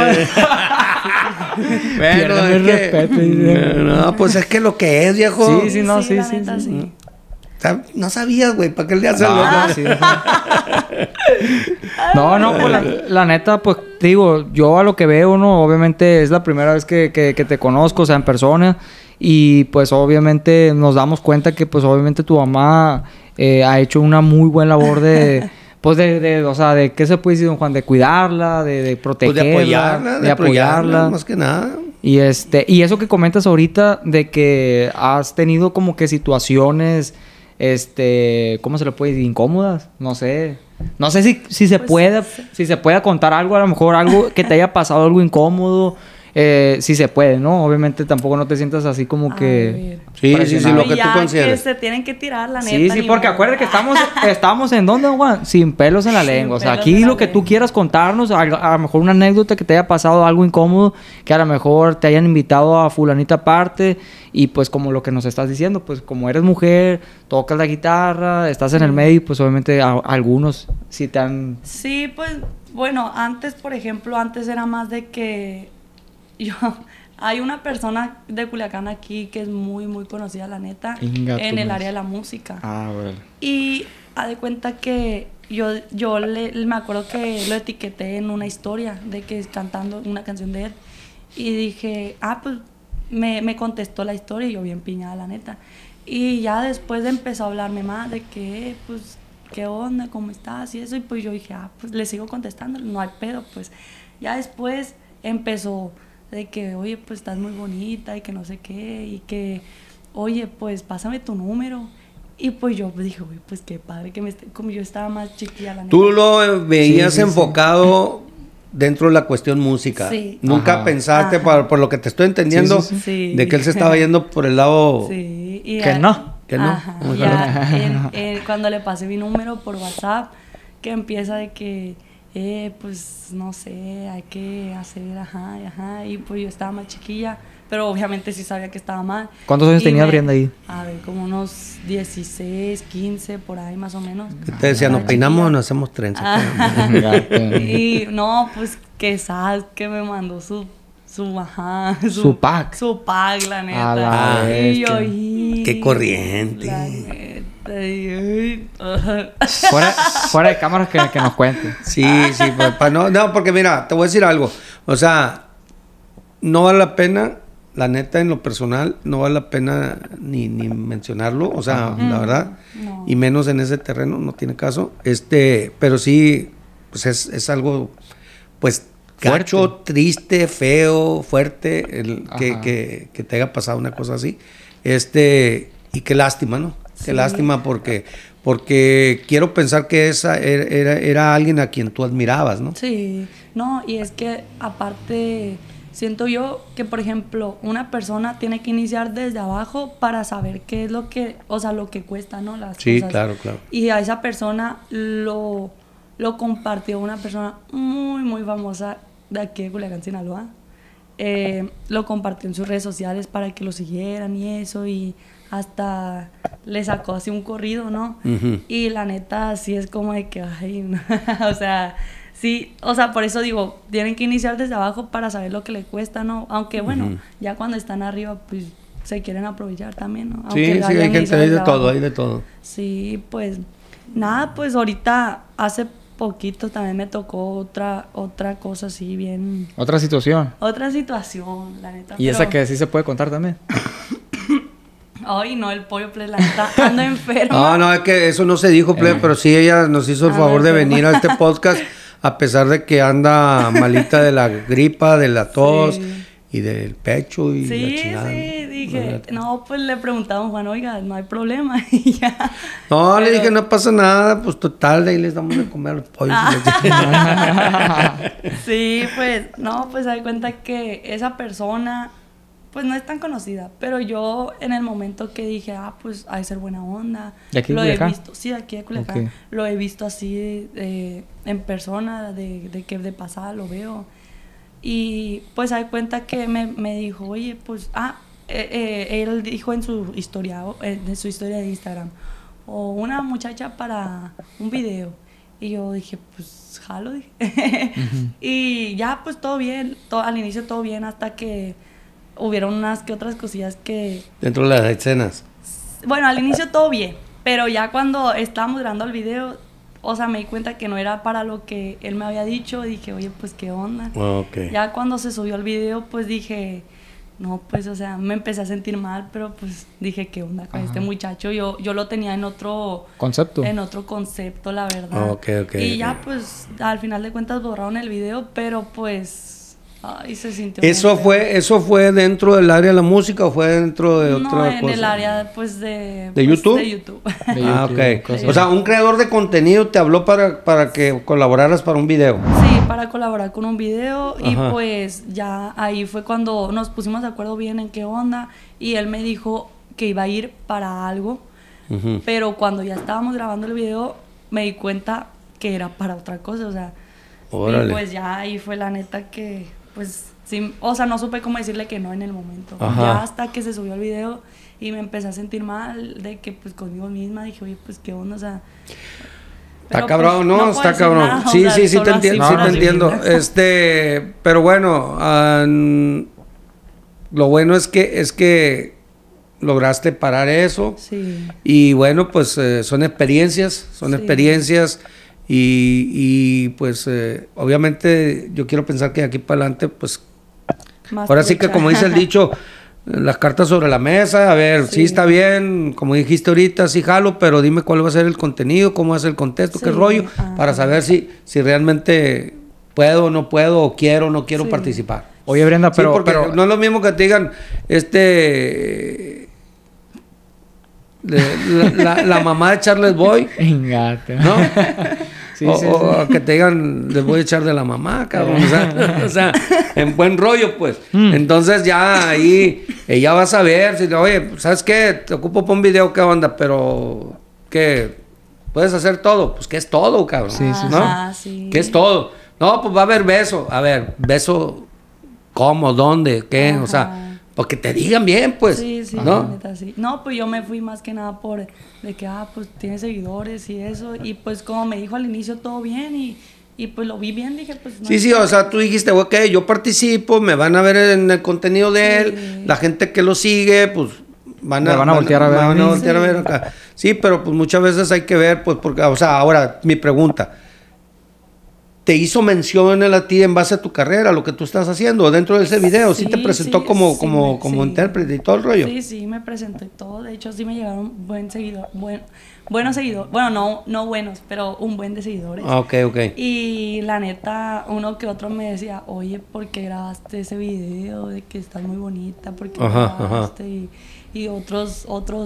bueno, el respeto. No, pues es que lo que es, viejo. Sí. No sabías, güey, ¿para qué le haces No, pues la neta, pues digo, yo a lo que veo, ¿no? Obviamente es la primera vez que te conozco, o sea, en persona. Y pues obviamente nos damos cuenta que pues obviamente tu mamá ha hecho una muy buena labor de... Pues o sea, de qué se puede decir, don Juan, de cuidarla, de protegerla, de apoyarla, más que nada. Y y eso que comentas ahorita de que has tenido como que situaciones, ¿cómo se le puede decir? Incómodas, no sé si se pues, puede contar algo, a lo mejor algo que te haya pasado, algo incómodo. Si se puede, ¿no? Obviamente tampoco no te sientas así como que... Sí, lo que tú consideres. Que se tienen que tirar, la neta. Sí, porque acuérdate que estamos en ¿dónde, Juan? Sin pelos en la lengua. O sea, aquí lo que tú quieras contarnos, a lo mejor una anécdota que te haya pasado, algo incómodo, que a lo mejor te hayan invitado a fulanita aparte, y pues como lo que nos estás diciendo, pues como eres mujer, tocas la guitarra, estás en el medio, y pues obviamente algunos sí te han... Sí, pues, bueno, antes, por ejemplo, era más de que... hay una persona de Culiacán aquí que es muy, muy conocida, la neta, en el área de la música. Bueno. Y haz de cuenta que yo me acuerdo que lo etiqueté en una historia de que cantando una canción de él. Y dije, pues me contestó la historia y yo bien piñada, la neta. Y ya después empezó a hablarme más de que, pues, ¿qué onda? ¿Cómo estás? Y eso. Y pues yo dije, pues le sigo contestando, no hay pedo, pues. Ya después empezó... de que, oye, pues estás muy bonita y que no sé qué, y que, oye, pues pásame tu número. Y pues yo dije, oye, pues qué padre que como yo estaba más chiquilla, la neta. Tú lo veías enfocado dentro de la cuestión música. Sí. Nunca pensaste, por lo que te estoy entendiendo, de que él se estaba yendo por el lado... Sí. Que no. Ajá. Cuando le pasé mi número por WhatsApp, que empieza de que... pues no sé, hay que hacer, y pues yo estaba más chiquilla, pero obviamente sí sabía que estaba mal. ¿Cuántos años tenía Brianda ahí? A ver, como unos 16, 15, por ahí más o menos. Te decía, ¿nos peinamos o nos hacemos trenzas? Y no, pues que sabes que me mandó su pack. Su pack, la neta. Y yo, qué corriente. Fuera de cámaras que nos cuente. Sí, no, porque mira, te voy a decir algo. O sea, no vale la pena, la neta, en lo personal, no vale la pena ni mencionarlo. O sea, la verdad, no. Y menos en ese terreno, no tiene caso. Pero sí, pues es algo, pues, gacho, triste, feo, fuerte, que te haya pasado una cosa así. Y qué lástima, ¿no? Qué lástima porque quiero pensar que esa era alguien a quien tú admirabas, ¿no? Sí, no, y es que aparte siento yo que, por ejemplo, una persona tiene que iniciar desde abajo para saber qué es lo que, o sea, lo que cuesta, ¿no? Las cosas. Claro. Y a esa persona lo compartió una persona muy, muy famosa de aquí de Culiacán, Sinaloa. Lo compartió en sus redes sociales para que lo siguieran y eso, y hasta le sacó así un corrido, ¿no? Y la neta, sí es como de que, ay, no. O sea, sí, o sea, por eso digo, tienen que iniciar desde abajo para saber lo que le cuesta, ¿no? Aunque, bueno, ya cuando están arriba, pues, se quieren aprovechar también, ¿no? Aunque sí, hay gente, hay de todo. Sí, pues, nada, pues, ahorita, hace poquito también me tocó otra cosa así bien... ¿Otra situación? Otra situación, la neta. ¿Y esa que sí se puede contar también? Ay, no, el pollo, pues, la neta, ando enferma. No, es que eso no se dijo, pero sí ella nos hizo el favor de venir a este podcast, a pesar de que anda malita de la gripa, de la tos y del pecho y la chingada. Sí, dije, no, pues le preguntaba a Juan, oiga, no hay problema, y ya. No, le dije, no pasa nada, pues total, de ahí les damos de comer a los pollos. Sí, pues, no, pues se da cuenta que esa persona... pues no es tan conocida, pero yo en el momento que dije, pues ha de ser buena onda. ¿De aquí de Culiacán? He visto, sí, de aquí de Culiacán. Okay. Lo he visto así en persona, de que de pasada lo veo. Y pues hay cuenta que me dijo, oye, pues, él dijo en su historia de Instagram, o una muchacha para un video. Y yo dije, pues, jalo, dije. Y ya, pues, todo bien, al inicio todo bien, hasta que hubieron unas que otras cosillas que... Dentro de las escenas. Bueno, al inicio todo bien, pero ya cuando estábamos grabando el video, o sea, me di cuenta que no era para lo que él me había dicho. Dije, oye, pues, ¿qué onda? Okay. Ya cuando se subió el video, pues, dije... No, pues, o sea, me empecé a sentir mal, pero pues dije, ¿qué onda con este muchacho? Yo lo tenía en otro... ¿Concepto? En otro concepto, la verdad. Y ya, pues, al final de cuentas borraron el video, pero pues... Ay, se sintió... ¿Eso fue dentro del área de la música o fue dentro de otra cosa? No, en el área, pues, ¿De YouTube? De YouTube. Ok. O sea, un creador de contenido te habló para que colaboraras para un video. Sí, para colaborar con un video. Y pues ya ahí fue cuando nos pusimos de acuerdo bien en qué onda. Y él me dijo que iba a ir para algo. Pero cuando ya estábamos grabando el video, me di cuenta que era para otra cosa, o sea... Órale. Y pues ya ahí fue la neta que... Pues sí, o sea, no supe cómo decirle que no en el momento. Ya hasta que se subió el video y me empecé a sentir mal de que pues conmigo misma dije, oye, pues qué onda, o sea... Está cabrón, ¿no? Está cabrón. Nada, sí, o sea, sí te entiendo, sí te entiendo. Pero bueno, lo bueno es que lograste parar eso. Sí. Y bueno, pues son experiencias, y pues obviamente yo quiero pensar que de aquí para adelante, pues más ahora sí que como dice el dicho, las cartas sobre la mesa, a ver, sí está bien, como dijiste ahorita, sí jalo, pero dime cuál va a ser el contenido, cómo va a ser el contexto, qué rollo, para saber si realmente puedo o no puedo, o quiero o no quiero participar. Oye, Brenda, pero no es lo mismo que te digan, la mamá de Charles Boy, ¿no? O que te digan, les voy a echar de la mamá, cabrón. O sea, en buen rollo, pues. Entonces ya ahí ella va a saber, si oye, ¿sabes qué? Te ocupo para un video, ¿qué onda? Pero, ¿qué? ¿Puedes hacer todo? Pues, ¿qué es todo, cabrón? ¿No? ¿Qué es todo? No, pues va a haber beso. A ver, beso, ¿cómo? ¿Dónde? ¿Qué? O sea... Porque te digan bien, pues. Sí, ¿no? Neta, sí. No, pues yo me fui más que nada por de que, pues tiene seguidores y eso. Y pues como me dijo al inicio todo bien y pues lo vi bien, dije, pues... No sí, o sea, tú dijiste, ok, yo participo, me van a ver en el contenido de él, la gente que lo sigue, pues van a voltear a ver acá. Sí, pero pues muchas veces hay que ver, pues, porque, o sea, ahora, mi pregunta... ¿Te hizo mención él a ti en base a tu carrera, lo que tú estás haciendo dentro de ese video? ¿Sí te presentó como intérprete y todo el rollo? Sí, me presentó y todo. De hecho, sí me llegaron buenos seguidores. Bueno, no buenos, pero un buen de seguidores. Ok. Y la neta, uno que otro me decía, oye, ¿por qué grabaste ese video? De que estás muy bonita, ¿por qué grabaste? Y otros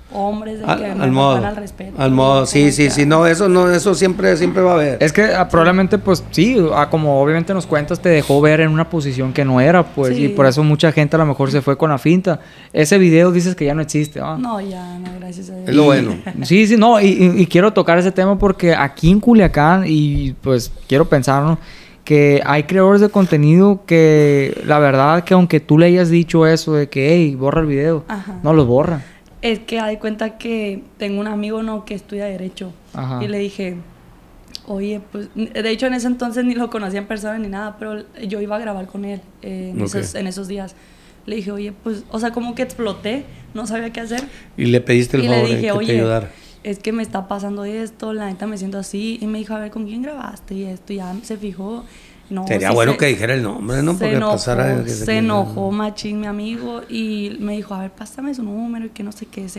hombres de que me faltan al respeto. Al modo, sí, no, eso siempre va a haber. Es que probablemente, pues sí, como obviamente nos cuentas, te dejó ver en una posición que no era, pues, y por eso mucha gente a lo mejor se fue con la finta. Ese video dices que ya no existe, ¿no? No, ya no, gracias a Dios. Es lo bueno. Sí, no, y quiero tocar ese tema porque aquí en Culiacán, y pues quiero pensar, ¿no?, que hay creadores de contenido que la verdad que aunque tú le hayas dicho eso de que, hey, borra el video, no los borra. Es que hay cuenta que tengo un amigo, ¿no?, que estudia Derecho. Ajá. Y le dije, oye, pues, de hecho en ese entonces ni lo conocía en persona ni nada, pero yo iba a grabar con él en esos días. Le dije, oye, pues, o sea, como que exploté, no sabía qué hacer. Y le pediste el favor de que te ayudara. Es que me está pasando esto, la neta me siento así. Y me dijo, a ver, ¿con quién grabaste? Y esto, ya se fijó. No, sería bueno que dijera el nombre, ¿no? Porque se enojó machín mi amigo y me dijo, a ver, pásame su número y que no sé qué.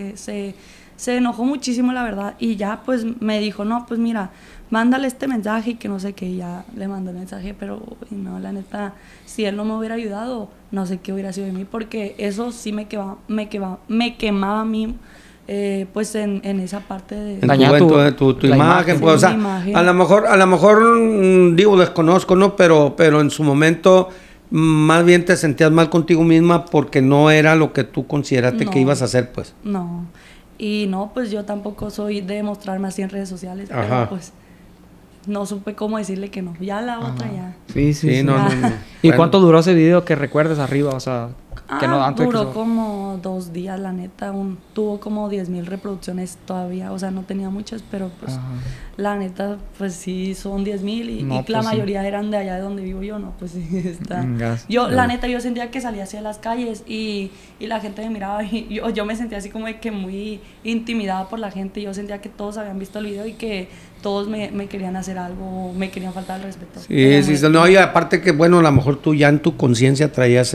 Se enojó muchísimo, la verdad. Y ya, pues, me dijo, no, pues, mira, mándale este mensaje y que no sé qué. Y ya le mandé el mensaje, pero, no, la neta, si él no me hubiera ayudado, no sé qué hubiera sido de mí. Porque eso sí me quemaba a mí. Pues en esa parte de dañar tu imagen, pues, o sea, imagen. A lo mejor digo, desconozco, ¿no? Pero en su momento más bien te sentías mal contigo misma porque no era lo que tú consideraste que ibas a hacer, pues. No, y no, pues yo tampoco soy de mostrarme así en redes sociales, pero pues no supe cómo decirle que no. Ya la otra ya. Sí. No. ¿Y bueno, cuánto duró ese video que recuerdes arriba? O sea, que no antes duró como 2 días, la neta. Tuvo como 10,000 reproducciones todavía. O sea, no tenía muchas, pero pues la neta, pues sí, son 10,000 y pues la mayoría eran de allá de donde vivo yo, ¿no? Pues sí, está. La neta, yo sentía que salía hacia las calles y la gente me miraba y yo me sentía así como de que muy intimidada por la gente. Yo sentía que todos habían visto el video y que todos me querían hacer algo, me querían faltar al respeto. Sí, no, y aparte que, bueno, a lo mejor tú ya en tu conciencia traías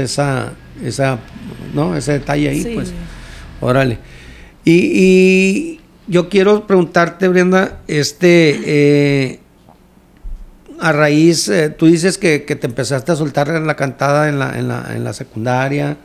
ese detalle ahí, pues, órale. Y yo quiero preguntarte, Brenda, a raíz, tú dices que te empezaste a soltar en la cantada en la secundaria,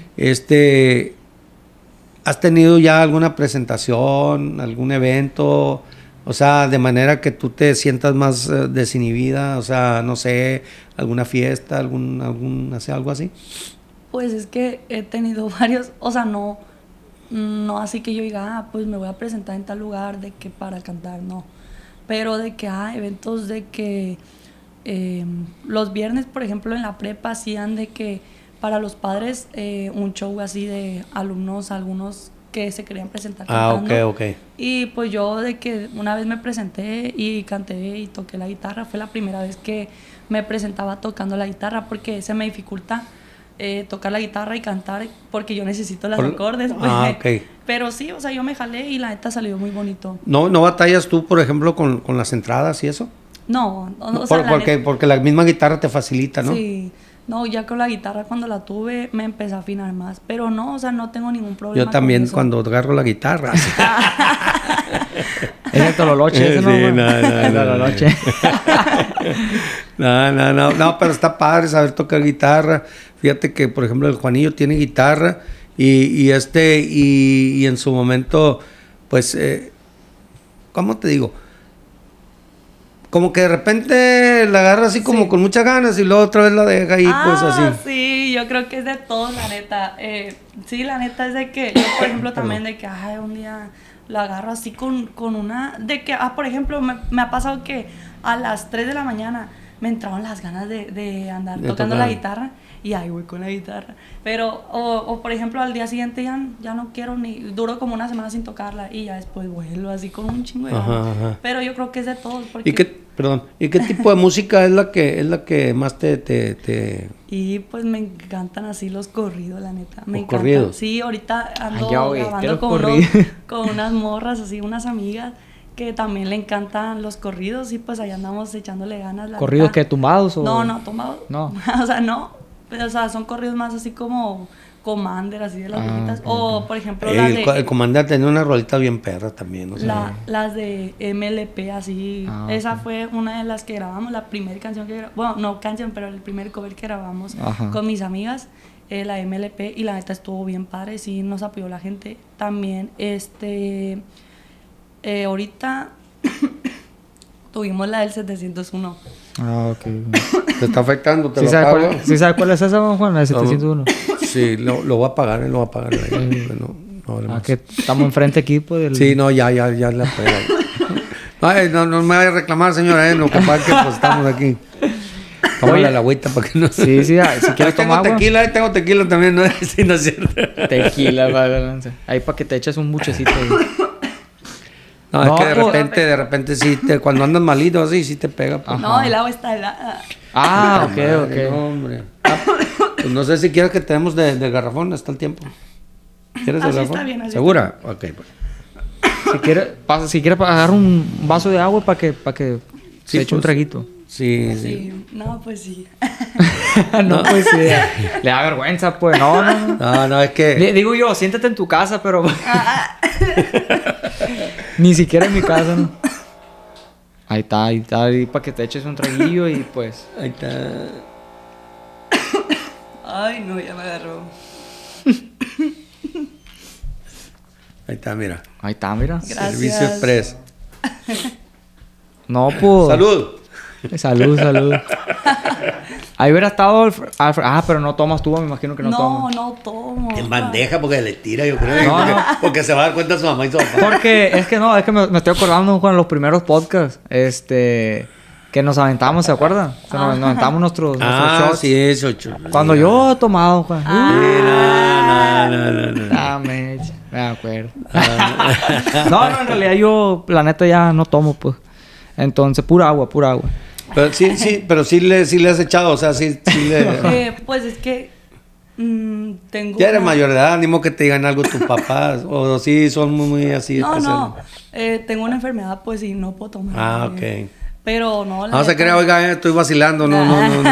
¿has tenido ya alguna presentación, algún evento? O sea, de manera que tú te sientas más desinhibida, o sea, no sé, alguna fiesta, algo así. Pues es que he tenido varios, o sea, no así que yo diga, pues me voy a presentar en tal lugar de que para cantar, no. Pero de que eventos de que los viernes, por ejemplo, en la prepa hacían de que para los padres un show así de alumnos, algunos que se querían presentar cantando. Okay. Y pues yo de que una vez me presenté y canté y toqué la guitarra, fue la primera vez que me presentaba tocando la guitarra porque se me dificulta tocar la guitarra y cantar porque yo necesito los acordes. Pues. Okay. Pero sí, o sea, yo me jalé y la neta salió muy bonito. ¿No batallas tú, por ejemplo, con las entradas y eso? No, o sea, porque la misma guitarra te facilita, ¿no? Sí. No, ya con la guitarra cuando la tuve me empecé a afinar más. Pero no, o sea, no tengo ningún problema. Yo también cuando agarro la guitarra. Es el tololoche, ¿no? Sí, no, pero está padre saber tocar guitarra. Fíjate que, por ejemplo, el Juanillo tiene guitarra y en su momento, pues, ¿cómo te digo? Como que de repente la agarra así como con muchas ganas y luego otra vez la deja ahí, pues así. Sí, yo creo que es de todo, la neta. Sí, la neta es de que yo, por ejemplo, también de que un día la agarro así con una... De que, por ejemplo, me ha pasado que a las 3 de la mañana me entraron las ganas de andar tocando la guitarra y ahí voy con la guitarra. Pero, o por ejemplo, al día siguiente ya no quiero ni... Duro como una semana sin tocarla y ya después vuelvo así con un chingo de ganas. Pero yo creo que es de todos. Porque... ¿Y qué tipo de música es la que más te... Y pues me encantan así los corridos, la neta. Me encantan. ¿Corridos? Sí, ahorita ando grabando con unas morras, así, unas amigas que también le encantan los corridos y pues allá andamos echándole ganas. ¿Corridos que tumbados? No, tumbados. No. O sea, no. O sea, son corridos más así como Commander, así de las viejitas. O, por ejemplo, el Commander tenía una rolita bien perra también, o sea. Las de MLP, así. Esa fue una de las que grabamos, la primera canción que grabamos. Bueno, no canción, pero el primer cover que grabamos con mis amigas. la MLP, y la neta estuvo bien padre, sí, nos apoyó la gente. También, ahorita tuvimos la del 701. Ah, ok. ¿Te está afectando? ¿Te ¿Sí lo sabe pago? ¿Sí sabe cuál es esa, don Juan? La del 701. Sí, lo voy a pagar, lo voy a pagar. Que estamos enfrente aquí, pues. Sí, no, ya la pagué. No me vaya a reclamar, señora, lo que pasa es que pues estamos aquí. Tómale la agüita para que no... Sí, si quieres tomar agua. Tengo tequila también, ¿no? Sí, no es cierto. Tequila, vale. Ahí para que te eches un buchecito ahí. No, es que de repente sí, cuando andas malito así, sí te pega. Pues. No, el agua está helada. Ah, ok. No, hombre. Pues no sé si quieres que tenemos de garrafón, está el tiempo. ¿Quieres de garrafón? Está bien, así ¿Segura? Ok, pues. Si quieres agarrar un vaso de agua para que se eche un traguito. Sí. No, pues sí. No, pues sí. Le da vergüenza, pues. No, es que... Digo yo, siéntate en tu casa, pero... Ni siquiera en mi casa, ¿no? Ahí está, ahí para que te eches un traguillo y pues... Ahí está. Ay, no, ya me agarró. Ahí está, mira. Gracias. Servicio Express. No, pues... Salud. Ahí hubiera estado pero no tomas tú, me imagino que no tomas. No tomo. En bandeja porque le tira, yo creo. Porque se va a dar cuenta su mamá y su papá. Porque es que me estoy acordando con los primeros podcasts, que nos aventamos, ¿se acuerdan? Nos aventamos nuestros shots. Sí, eso. Cuando yo he tomado, Juan. No. Me acuerdo. No, en realidad yo, la neta, ya no tomo, pues. Entonces, pura agua. Pero sí le has echado, o sea, sí le... Pues es que tengo... Ya eres mayor de edad, ni modo que te digan algo tus papás, o sí son muy así. No, tengo una enfermedad, pues, y no puedo tomar. Ok. Pero no... No se crea, oiga, estoy vacilando, no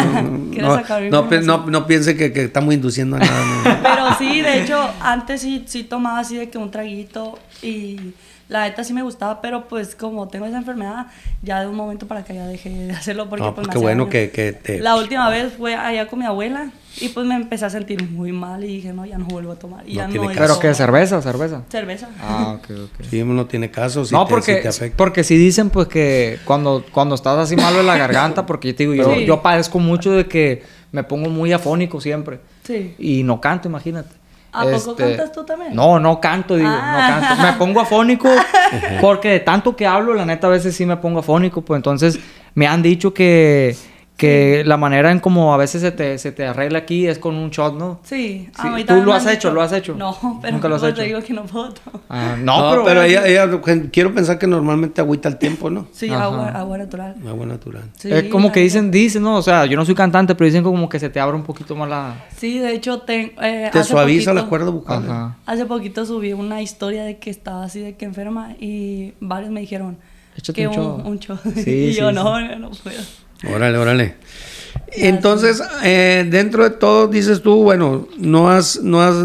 piense que estamos induciendo a nada. No. Pero sí, de hecho, antes sí tomaba así de que un traguito y... La neta sí me gustaba, pero pues como tengo esa enfermedad, ya de un momento para acá ya dejé de hacerlo porque pues me qué bueno que te... La última vez fue allá con mi abuela y pues me empecé a sentir muy mal y dije, no, ya no vuelvo a tomar. Y ya no ¿Pero qué? ¿Cerveza? Cerveza. Ah, ok. Sí, no tiene caso, sí te afecta. Porque sí dicen pues que cuando estás así malo en la garganta, porque yo te digo, yo padezco mucho de que me pongo muy afónico siempre. Sí. Y no canto, imagínate. ¿A poco cantas tú también? No canto, no canto. Me pongo afónico porque de tanto que hablo, la neta, a veces sí me pongo afónico. Pues entonces me han dicho que la manera en como a veces se te arregla aquí es con un shot, ¿no? Sí. ¿Tú lo has hecho? No, pero nunca lo has hecho. Te digo que no puedo. Pero ella quiero pensar que normalmente agüita el tiempo, ¿no? Sí, agua natural. Agua natural. Sí, es como que dicen, ¿no? O sea, yo no soy cantante, pero dicen como que se te abre un poquito más la... Sí, de hecho, te suaviza la cuerda bucal. Ajá. Hace poquito subí una historia de que estaba así de que enferma y varios me dijeron échate que un shot. Y yo no puedo. Órale. Entonces, dentro de todo, dices tú, bueno, no has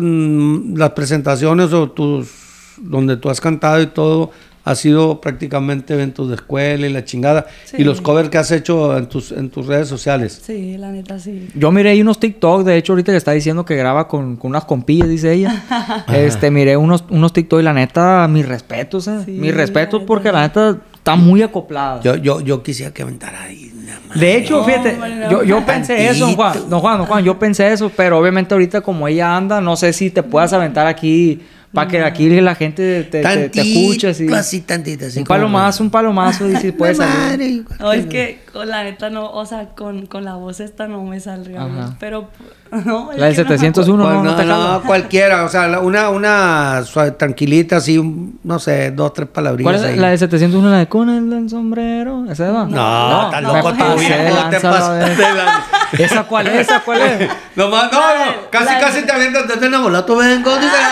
las presentaciones o donde tú has cantado y todo, ha sido prácticamente eventos de escuela y la chingada. Sí. Y los covers que has hecho en tus redes sociales. Sí, la neta, sí. Yo miré ahí unos TikTok, de hecho, ahorita que está diciendo que graba con unas compillas, dice ella. Miré unos TikTok y la neta, mis respetos, Sí, mis respetos porque la neta está muy acoplada. Yo quisiera que aventara ahí. De hecho, fíjate, yo pensé eso, don Juan, yo pensé eso, pero obviamente ahorita como ella anda, no sé si te puedas aventar aquí para que aquí la gente te escuche. Así tantito, así. Un palomazo, y si puedes salir. No, es que con la neta no, o sea, con la voz esta no me saldría. Pero no, la del 701 no te jala. Cualquiera, o sea, una suave, tranquilita, así, no sé, 2, 3 palabrillas. ¿Cuál es ahí. La del 701, la de con el sombrero? ¿Esa va? No, estás loco tú, viejo, te pasaste. ¿Esa cuál es? No, casi te avientas, te enamorado, vengo,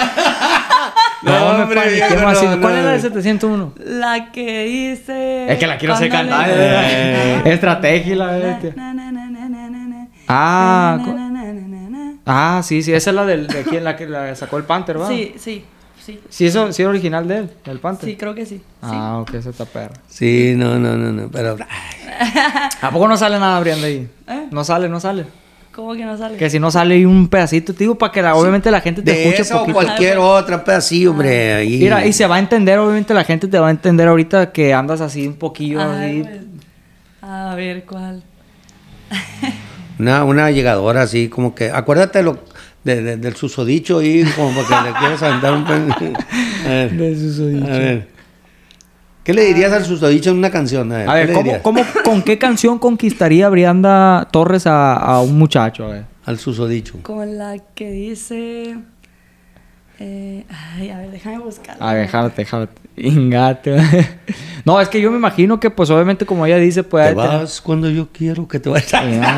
No, hombre, ¿cuál es la del 701? La que dice... Es que la quiero hacer cantar. Estrategia la bestia. Sí, esa es la de quién, la que la sacó el Panther, ¿va? Sí. Sí, eso sí es original de él, del Panther. Sí, creo que sí. Ok, esa está perra. Sí, no, pero... ¿A poco no sale nada, Brian, de ahí? No sale. ¿Cómo que no sale? Que si no sale ahí un pedacito, te digo, para que obviamente la gente te escuche esa o cualquier otra pedacito, hombre. Ahí. Mira, y se va a entender, obviamente la gente te va a entender ahorita que andas así un poquillo así. Pues, a ver, ¿cuál? Una llegadora así, como que... Acuérdate del susodicho ahí, como para que le quieras aventar un... A ver. Del susodicho. A ver. ¿Qué le dirías al susodicho en una canción? A ver, ¿con qué canción conquistaría Brianda Torres a un muchacho? A ver. Al susodicho. Con la que dice... a ver, déjame buscar. A ver, déjate. Ingate. No, es que yo me imagino que, pues, obviamente, como ella dice, pues... Te vas cuando yo quiero que te vayas.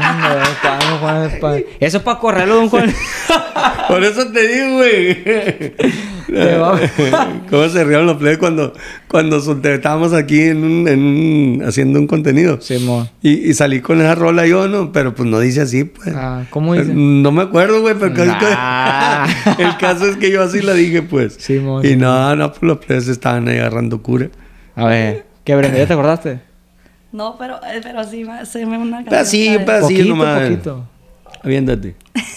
Eso es para correrlo, don Juan. Por eso te digo, güey. ¿Cómo se rieron los plebes cuando estábamos aquí haciendo un contenido? Sí, amor. Y salí con esa rola yo, ¿no? Pero pues no dice así, pues. ¿Cómo dice? No me acuerdo, güey, pero el caso es que yo así la dije, pues. Sí, amor. Y no, pues los plebes estaban ahí agarrando cura. A ver, ¿qué, Brenda? ¿Ya te acordaste? No, pero sí, se me una canción. Pedacillo, pedacillo nomás. Poquito. Aviéntate.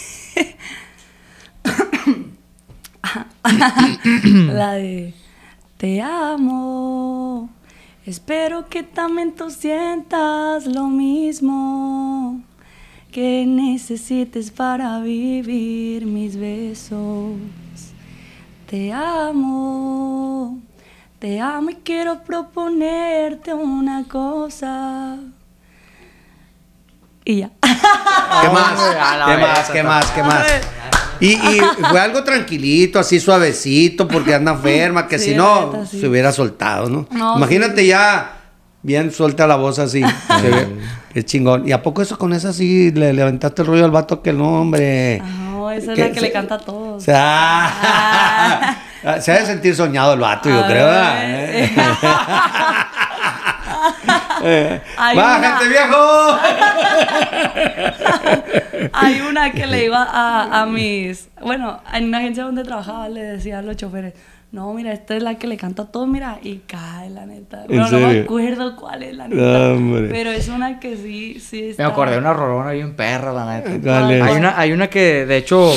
La de te amo, espero que también tú sientas lo mismo, que necesites para vivir mis besos. Te amo y quiero proponerte una cosa. Y ya. ¿Qué más? Y fue algo tranquilito, así suavecito, porque anda enferma, que Sí, si no, neta, sí. se hubiera soltado, ¿no? No, Imagínate sí. ya, bien suelta la voz así. Es chingón. ¿Y a poco eso con esa sí le levantaste el rollo al vato que no, hombre? No, esa es la que le canta a todos. O sea, se ha de sentir soñado el vato, yo creo. ¡Bájate, viejo! Hay una que le iba a mis... Bueno, en una agencia donde trabajaba le decía a los choferes, no, mira, esta es la que le canta a todos, mira, y cae, la neta. Bueno, no me acuerdo cuál es, la neta. Pero es una que sí está... Me acordé de una rolona bien perra, la neta. Dale. Hay una que, de hecho,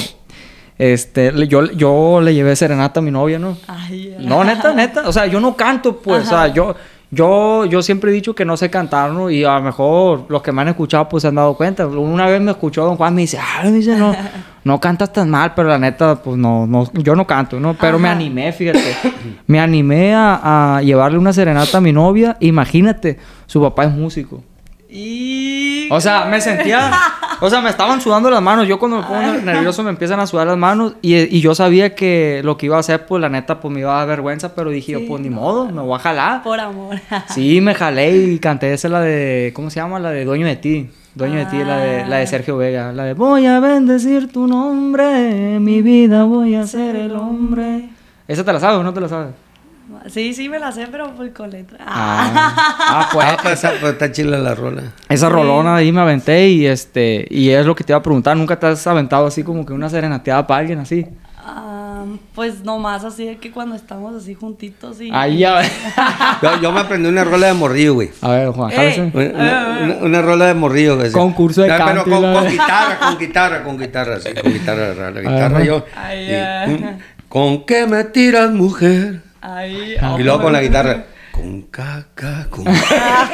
yo le llevé serenata a mi novia, ¿no? Ay, No, neta. O sea, yo no canto, pues. Ajá. O sea, yo siempre he dicho que no sé cantar, ¿no? Y a lo mejor los que me han escuchado, pues, se han dado cuenta. Una vez me escuchó Don Juan, me dice, no cantas tan mal, pero la neta, pues, no, yo no canto, ¿no? Pero me animé, fíjate. Me animé a llevarle una serenata a mi novia. Imagínate, su papá es músico. O sea, me sentía... O sea, me estaban sudando las manos. Yo cuando me pongo nervioso me empiezan a sudar las manos. Y yo sabía que lo que iba a hacer, pues, la neta, pues, me iba a dar vergüenza. Pero dije, Sí, pues, ni modo, me voy a jalar. Por amor. Sí, me jalé y canté esa, la de... ¿Cómo se llama? La de Dueño de Ti. Dueño de Ti, la de Sergio Vega. La de voy a bendecir tu nombre, mi vida voy a ser el hombre. ¿Esa te la sabes o no te la sabes? Sí, me la sé, pero por con letra. Pues está chila la rola. Esa rolona ahí me aventé y es lo que te iba a preguntar. ¿Nunca te has aventado así como que una serenateada para alguien así? Pues nomás así de que cuando estamos así juntitos y... Ahí ya ves. Yo me aprendí una rola de morrillo, güey. A ver, Juan, jálese. Una rola de morrillo, güey. Concurso de canto. Pero con guitarra, sí, con guitarra, la guitarra yo. ¿Con qué me tiras, mujer? Y luego con la guitarra. Con caca, con caca.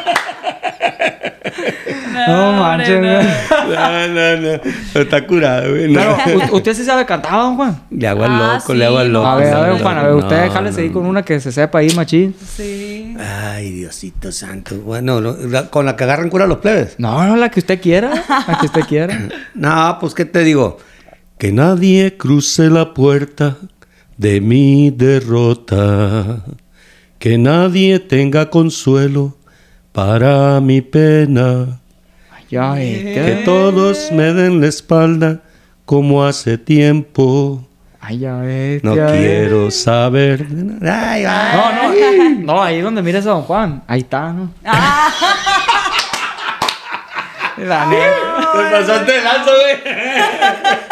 No manches, güey. No. Está curado, güey. Pero, ¿usted sí sabe cantar, don Juan? Le hago al loco, le hago al loco. A ver, Juan, usted jálese ahí con una que se sepa ahí, machín. Sí. Ay, Diosito santo. Bueno, con la que agarran cura los plebes. No, la que usted quiera. La que usted quiera. No, pues, ¿qué te digo? Que nadie cruce la puerta de mi derrota. Que nadie tenga consuelo para mi pena. Que todos me den la espalda como hace tiempo. No quiero saber. Ay, No, ahí donde mires a don Juan. Ahí está, ¿no? La neta. Te pasaste de lanza,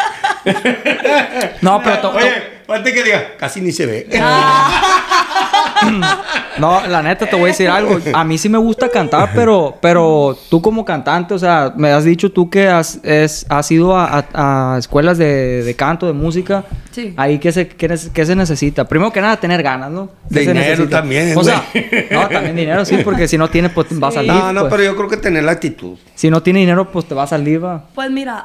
güey. No, pero... Oye, falta que diga, casi ni se ve. No, la neta, te voy a decir algo. A mí sí me gusta cantar, pero tú como cantante, o sea, me has dicho tú que has ido a escuelas de canto, de música. Sí. Ahí, ¿qué se necesita? Primero que nada, tener ganas, ¿no? Dinero también. O sea, no, también dinero, sí, porque si no tienes, pues vas al IVA. No, pero yo creo que tener la actitud. Si no tienes dinero, pues te vas al IVA. Pues mira,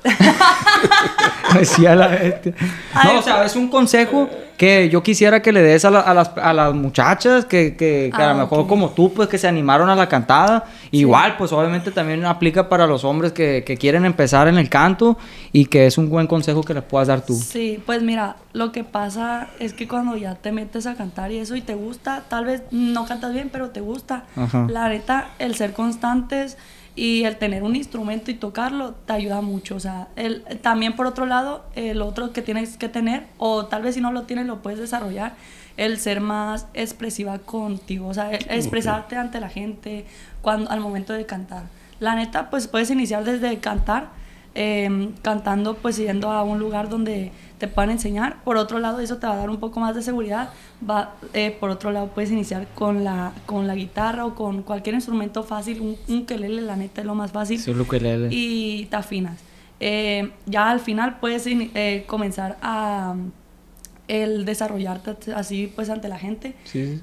Decía la bestia. No, o sea, es un consejo que yo quisiera que le des a las muchachas que a lo mejor como tú, pues que se animaron a la cantada. Sí. Igual, pues obviamente también aplica para los hombres que quieren empezar en el canto y que es un buen consejo que les puedas dar tú. Sí, pues mira, lo que pasa es que cuando ya te metes a cantar y eso y te gusta, tal vez no cantas bien, pero te gusta. Ajá. La neta, el ser constantes y el tener un instrumento y tocarlo te ayuda mucho. O sea, también por otro lado, el otro que tienes que tener, o tal vez si no lo tienes lo puedes desarrollar, el ser más expresiva contigo, o sea, expresarte ante la gente al momento de cantar. La neta, pues puedes iniciar desde cantar, cantando, pues yendo a un lugar donde te puedan enseñar. Por otro lado, eso te va a dar un poco más de seguridad. Por otro lado, puedes iniciar con la guitarra o con cualquier instrumento fácil. Un ukelele, la neta, es lo más fácil. Sí, ukelele. Y te afinas. Ya al final puedes comenzar a el desarrollarte así, pues, ante la gente. Sí.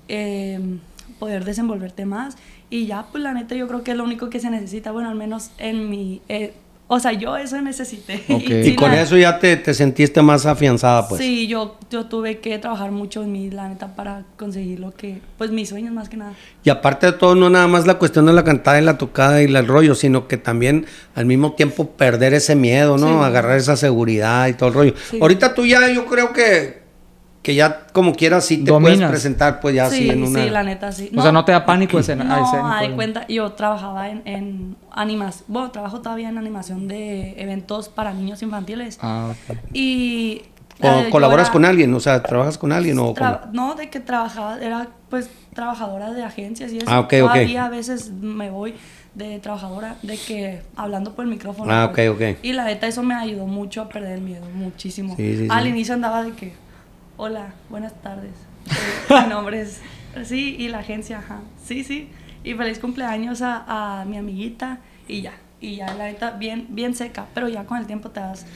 Poder desenvolverte más. Y ya, pues, la neta, yo creo que es lo único que se necesita. Bueno, al menos en mi... o sea, yo eso necesité. Okay. Y con eso ya te sentiste más afianzada, pues. Sí, yo tuve que trabajar mucho en mí, la neta, para conseguir lo que... Pues mis sueños, más que nada. Y aparte de todo, no nada más la cuestión de la cantada y la tocada y el rollo, sino que también al mismo tiempo perder ese miedo, ¿no? Sí. Agarrar esa seguridad y todo el rollo. Sí. Ahorita tú ya, yo creo que ya como quieras sí te dominas. Puedes presentar, pues ya sí en una... Sí, la neta, sí. O sea, no te da pánico escénico. No, de cuenta, yo trabajaba en animación, bueno, trabajo todavía en animación de eventos para niños infantiles. Ah, ok. Y... ¿O colaboras con alguien? O sea, ¿trabajas con alguien o No, de que trabajaba, era pues trabajadora de agencias y eso. Ah, ok, todavía a veces me voy de trabajadora, de que hablando por el micrófono. Ah, pues. ok. Y la neta, eso me ayudó mucho a perder el miedo, muchísimo. Sí. Al inicio andaba de que... Hola, buenas tardes. Mi nombre es... Sí, y la agencia, ajá. Sí. Y feliz cumpleaños a mi amiguita y ya. Y ya, la neta, bien seca. Pero ya con el tiempo te das...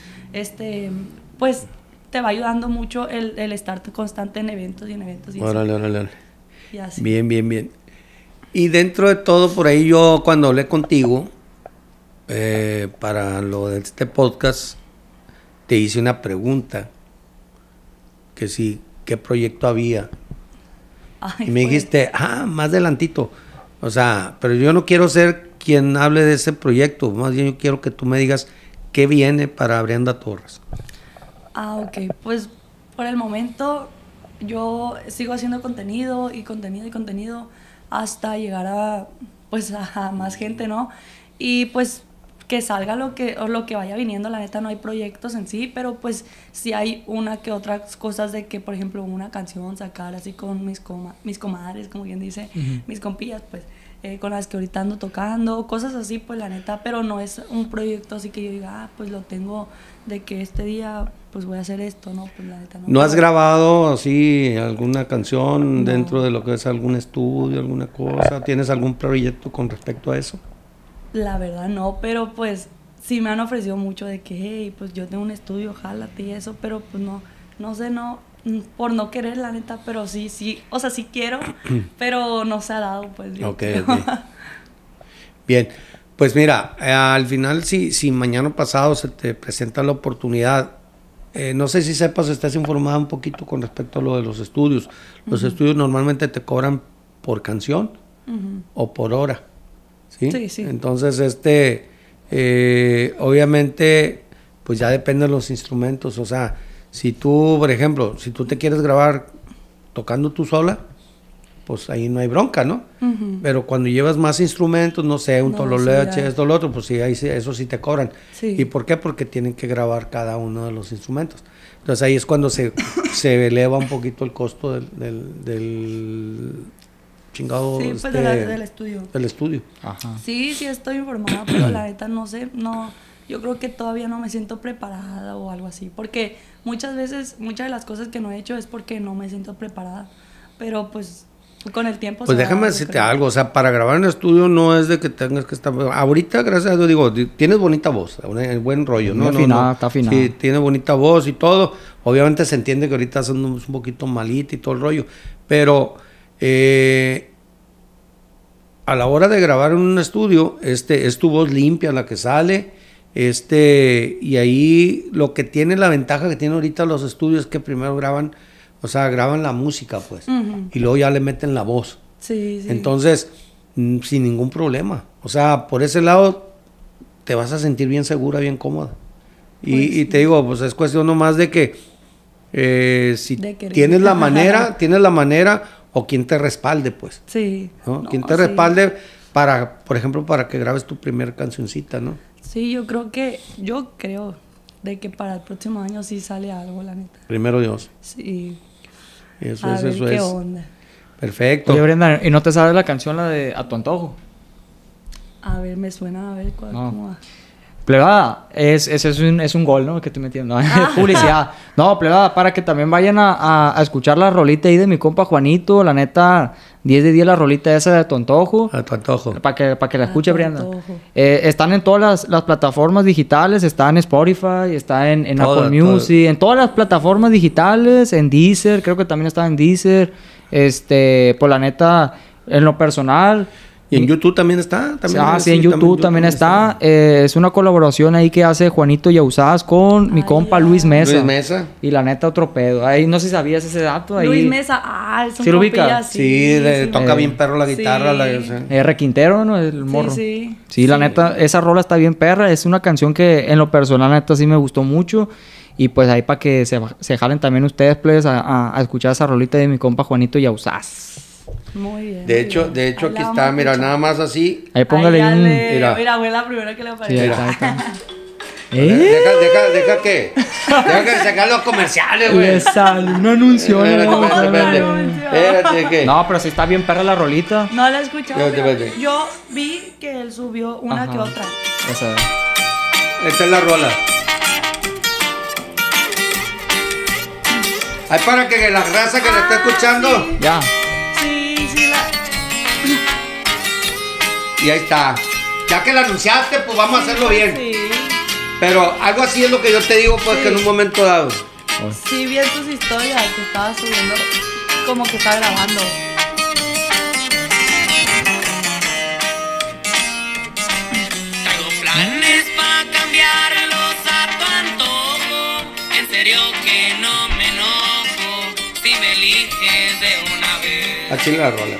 pues, te va ayudando mucho el estar constante en eventos y en eventos. Órale. Y así. Bien. Y dentro de todo, por ahí yo cuando hablé contigo, para lo de este podcast, te hice una pregunta. Que sí, ¿qué proyecto había? Ay, y me dijiste, más adelantito. O sea, pero yo no quiero ser quien hable de ese proyecto. Más bien yo quiero que tú me digas qué viene para Brianda Torres. Ok. Pues por el momento yo sigo haciendo contenido hasta llegar a más gente, ¿no? Y pues que salga lo que vaya viniendo. La neta, no hay proyectos en sí, pero pues sí hay una que otras cosas de que, por ejemplo, una canción sacar así con mis comadres, como quien dice, mis compillas, pues, con las que ahorita ando tocando, cosas así, pues, la neta, pero no es un proyecto así que yo diga, pues lo tengo de que este día, pues voy a hacer esto, ¿no? Pues la neta no. ¿No has grabado así alguna canción dentro de lo que es algún estudio, alguna cosa? ¿Tienes algún proyecto con respecto a eso? La verdad no, pero pues sí me han ofrecido mucho de que, hey, pues yo tengo un estudio, jálate y eso, pero pues no sé, por no querer, la neta, pero sí, o sea, sí quiero, pero no se ha dado, pues. Ok. Bien, pues mira, al final si mañana pasado se te presenta la oportunidad, no sé si sepas, estás informada un poquito con respecto a lo de los estudios. Los estudios normalmente te cobran por canción o por hora. ¿Sí? Entonces, obviamente, pues ya depende de los instrumentos. O sea, si tú, por ejemplo, si tú te quieres grabar tocando tú sola, pues ahí no hay bronca, ¿no? Pero cuando llevas más instrumentos, no sé, tololoche, esto, lo otro, pues sí, ahí eso sí te cobran. Sí. ¿Y por qué? Porque tienen que grabar cada uno de los instrumentos. Entonces ahí es cuando se eleva un poquito el costo del chingado. Sí, pues del estudio. Del estudio. Ajá. Sí, estoy informada, pero la neta no sé, yo creo que todavía no me siento preparada o algo así, porque muchas veces, muchas de las cosas que no he hecho es porque no me siento preparada. pero pues con el tiempo... Pues déjame decirte algo, o sea, para grabar en estudio no es de que tengas que estar... Ahorita, gracias a Dios, digo, tienes bonita voz, buen rollo, ¿no? Está afinada. Sí, tiene bonita voz y todo. Obviamente se entiende que ahorita son un poquito malita y todo el rollo, pero a la hora de grabar en un estudio, es tu voz limpia la que sale, y ahí lo que tiene, la ventaja que tiene ahorita los estudios es que primero graban la música, pues, y luego ya le meten la voz. Sí. Entonces, sin ningún problema. O sea, por ese lado te vas a sentir bien segura, bien cómoda. Y te digo, pues es cuestión nomás de que si tienes la manera o quien te respalde, pues. Sí. ¿No? Quien te respalde para, por ejemplo, para que grabes tu primer cancioncita, ¿no? Sí, yo creo de que para el próximo año sí sale algo, la neta. Primero Dios. Sí. Eso a es, ver eso qué es. onda. Perfecto. Oye, Brenda, ¿y no te sabes la canción, la de A tu antojo? A ver, me suena, a ver cómo va. Plebada, ese es un gol, ¿no? Que estoy metiendo, ¿no? Publicidad. No, plebada, para que también vayan a escuchar la rolita ahí de mi compa Juanito. La neta, 10 de 10 la rolita esa de tu antojo. A tu antojo. Para que la escuche, Brianda. Antojo. Están en todas las plataformas digitales. Está en Spotify, está en Apple Music, en todas las plataformas digitales, en Deezer, creo que también está en Deezer. Pues la neta, en lo personal... ¿Y en YouTube también está? Sí, en YouTube también está. Es una colaboración ahí que hace Juanito Yauzás con mi compa Luis Mesa. Luis Mesa. Y la neta, otro pedo. Ahí no sé si sabías ese dato. Ahí. Luis Mesa, es un ¿Sí lo ubica? Sí, toca bien perro la guitarra. Sí. R. Quintero, ¿no? El morro. Sí, la neta, esa rola está bien perra. Es una canción que en lo personal, neta, sí me gustó mucho. Y pues ahí para que se jalen también ustedes, plebes, a escuchar esa rolita de mi compa Juanito Yauzás. Muy bien. De hecho, aquí está, mira, nada más así. Ahí póngale un... Mira, fue la primera que le apareció. Sí, ahí está. Deja que sacar los comerciales, güey. Le sale un anuncio. Espérate, ¿qué? No, pero sí está bien perra la rolita. No la he escuchado. Espérate. Yo vi que él subió una que otra. Esa. Esta es la rola. Hay para que la raza que la está escuchando. Sí. Ya. Sí, Y ahí está. Ya que la anunciaste, pues vamos a hacerlo bien. Sí. Pero algo así es lo que yo te digo, pues, que en un momento dado. Sí, vi en tus historias que estabas subiendo, como que estaba grabando. Traigo planes para cambiarlos a tu antojo. En serio que no me enojo si me eliges de una vez. Aquí la rola.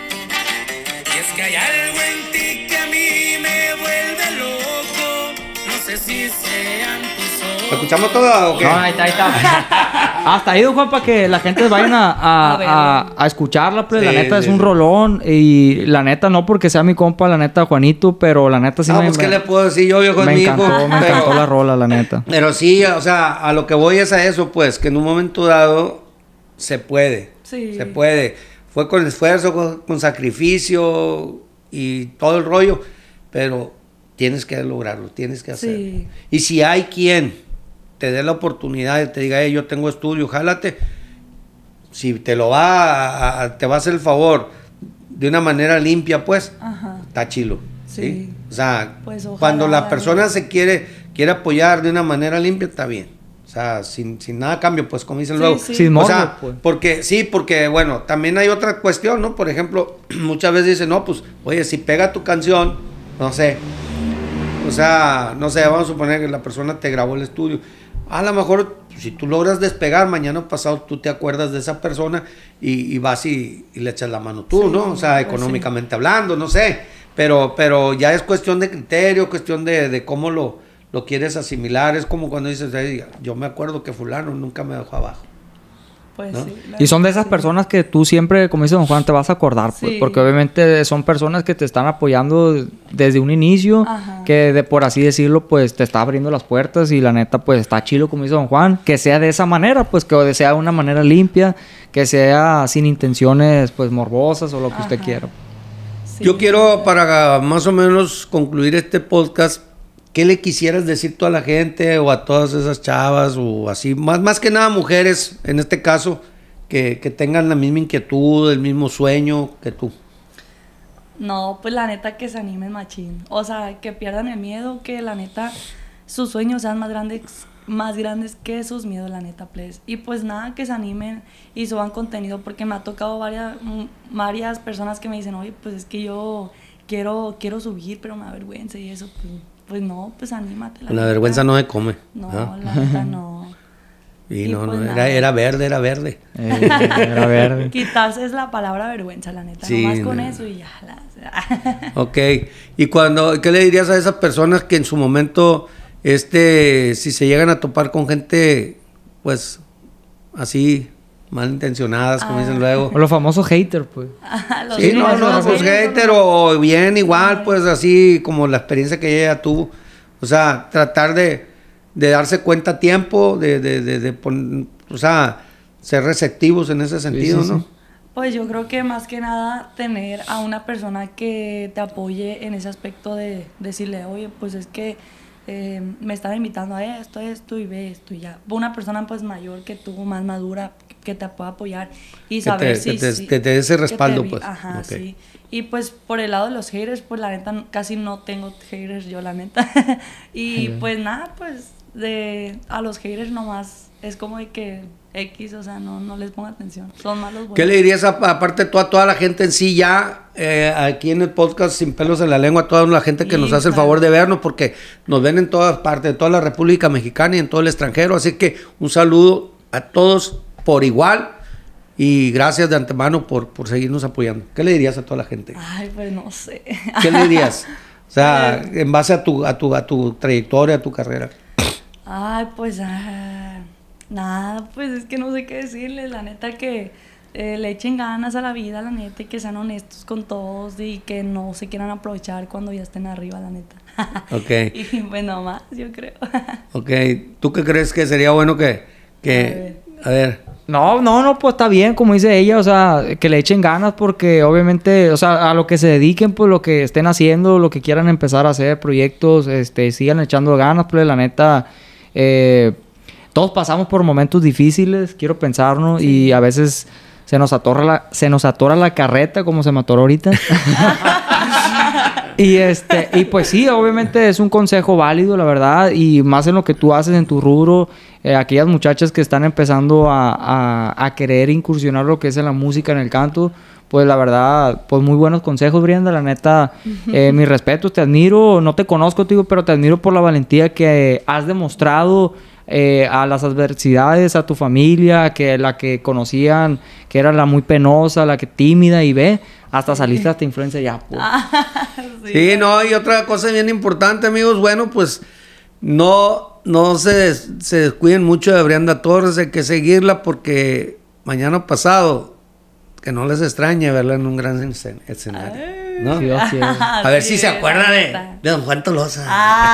Y es que hay algo en ti que a mí me vuelve loco. No sé si sean tus ojos. ¿La escuchamos toda o qué? No, ahí está. Hasta ahí, don Juan, para que la gente vayan a escucharla, pues. Sí, La neta es sí, un rolón. Y la neta, no porque sea mi compa, la neta, Juanito, pero la neta sí pues, ¿qué le puedo decir yo, viejo? me Es mi hijo. encantó la rola, la neta. Pero sí, o sea, a lo que voy es a eso, pues, que en un momento dado se puede. Sí. Se puede. Fue con esfuerzo, con sacrificio y todo el rollo, pero tienes que lograrlo, tienes que hacerlo. Sí. Y si hay quien te dé la oportunidad y te diga, yo tengo estudio, jálate, si te lo te va a hacer el favor de una manera limpia, pues, está chilo. ¿sí? O sea, pues cuando la persona se quiere apoyar de una manera limpia, está bien. O sea, sin nada a cambio, pues, como dicen luego. Sí. Sin morbo, o sea, pues. porque, bueno, también hay otra cuestión, ¿no? Por ejemplo, muchas veces dicen, no, pues, oye, si pega tu canción, no sé. O sea, no sé, vamos a suponer que la persona te grabó el estudio. A lo mejor, si tú logras despegar, mañana pasado tú te acuerdas de esa persona y vas y le echas la mano tú, ¿no? O sea, económicamente hablando, no sé. Pero ya es cuestión de criterio, cuestión de cómo lo quieres asimilar. Es como cuando dices, yo me acuerdo que fulano nunca me dejó abajo. Pues ¿no? sí. Y son de esas personas que tú siempre, como dice don Juan, te vas a acordar, pues, Sí. porque obviamente son personas que te están apoyando desde un inicio, que por así decirlo, pues te está abriendo las puertas y la neta, pues está chilo, como dice don Juan, que sea de esa manera, pues que sea de una manera limpia, que sea sin intenciones, pues morbosas o lo que usted quiera. Sí. Yo quiero, para más o menos concluir este podcast, ¿qué le quisieras decir tú a la gente o a todas esas chavas o así? Más que nada mujeres, en este caso, que tengan la misma inquietud, el mismo sueño que tú? No, pues la neta que se animen machín. O sea, que pierdan el miedo, que la neta sus sueños sean más grandes que sus miedos, la neta, please. Y pues nada, que se animen y suban contenido, porque me ha tocado varias personas que me dicen, oye, pues es que yo quiero subir, pero me da vergüenza y eso, pues no, pues anímate. La vergüenza no se come. No, la neta no. Y no, pues no, era verde. Era verde. Quitarse es la palabra vergüenza, la neta. Sí, nomás con eso y ya. Ok. ¿Y qué le dirías a esas personas que en su momento, si se llegan a topar con gente, pues, así, malintencionadas, como dicen luego? O los famosos haters, pues. Sí, pues hater o bien igual, pues, así como la experiencia que ella tuvo. O sea, tratar de darse cuenta a tiempo, o sea, ser receptivos en ese sentido, sí. ¿No? Pues yo creo que más que nada tener a una persona que te apoye en ese aspecto de decirle, oye, pues es que me estaba invitando a esto y ve esto y ya. Una persona pues mayor que tú, más madura, que te pueda apoyar y saber que te dé ese respaldo, pues. Ajá, okay. Sí. Y pues por el lado de los haters, pues la neta casi no tengo haters yo, la neta. Y pues nada, pues a los haters nomás es como de que X, o sea, no les ponga atención, son malos buenos. ¿Qué le dirías aparte tú a toda la gente en sí ya, aquí en el podcast Sin Pelos en la Lengua, a toda la gente que nos hace el favor de vernos, porque nos ven en todas partes, de toda la República Mexicana y en todo el extranjero, así que un saludo a todos por igual y gracias de antemano por seguirnos apoyando? ¿Qué le dirías a toda la gente? Ay, pues no sé. ¿Qué le dirías? O sea, en base a tu trayectoria, a tu carrera. Ay, pues nada, pues es que no sé qué decirles, la neta que le echen ganas a la vida, la neta, y que sean honestos con todos y que no se quieran aprovechar cuando ya estén arriba, la neta. Ok. Y pues nomás, yo creo. Ok, ¿tú qué crees que sería bueno que a ver? No, pues está bien, como dice ella, o sea, que le echen ganas porque obviamente, o sea, a lo que se dediquen, pues lo que estén haciendo, lo que quieran empezar a hacer, proyectos, sigan echando ganas, pues la neta, todos pasamos por momentos difíciles, quiero pensarnos, sí. Y a veces se nos atora la carreta, como se me atoró ahorita. Y pues sí, obviamente es un consejo válido, la verdad, y más en lo que tú haces en tu rubro, aquellas muchachas que están empezando a querer incursionar lo que es en la música, en el canto, pues la verdad, pues muy buenos consejos, Brianda, la neta, mis respetos, te admiro, no te conozco, te digo, pero te admiro por la valentía que has demostrado a las adversidades, a tu familia, que la que conocían, que era la muy penosa, la que tímida, y hasta saliste hasta influencer ya, pues. Sí, no, y otra cosa bien importante, amigos, bueno, pues no se descuiden mucho de Brianda Torres, hay que seguirla porque mañana pasado, que no les extrañe verla en un gran escenario, ¿no? Sí, a ver si se acuerda de don Juan Tolosa.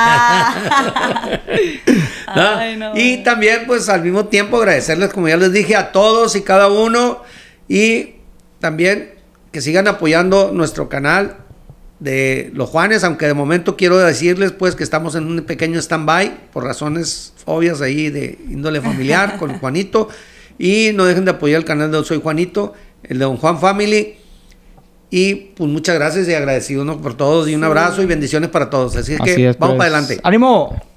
¿No? Ay, no. Y también, pues, al mismo tiempo agradecerles, como ya les dije, a todos y cada uno, y también que sigan apoyando nuestro canal de Los Juanes, aunque de momento quiero decirles, pues, que estamos en un pequeño stand-by, por razones obvias ahí de índole familiar con Juanito, y no dejen de apoyar el canal de Soy Juanito, el de Don Juan Family, y pues muchas gracias y agradecido, ¿no?, por todos, y un abrazo y bendiciones para todos, así que vamos para adelante. ¡Ánimo!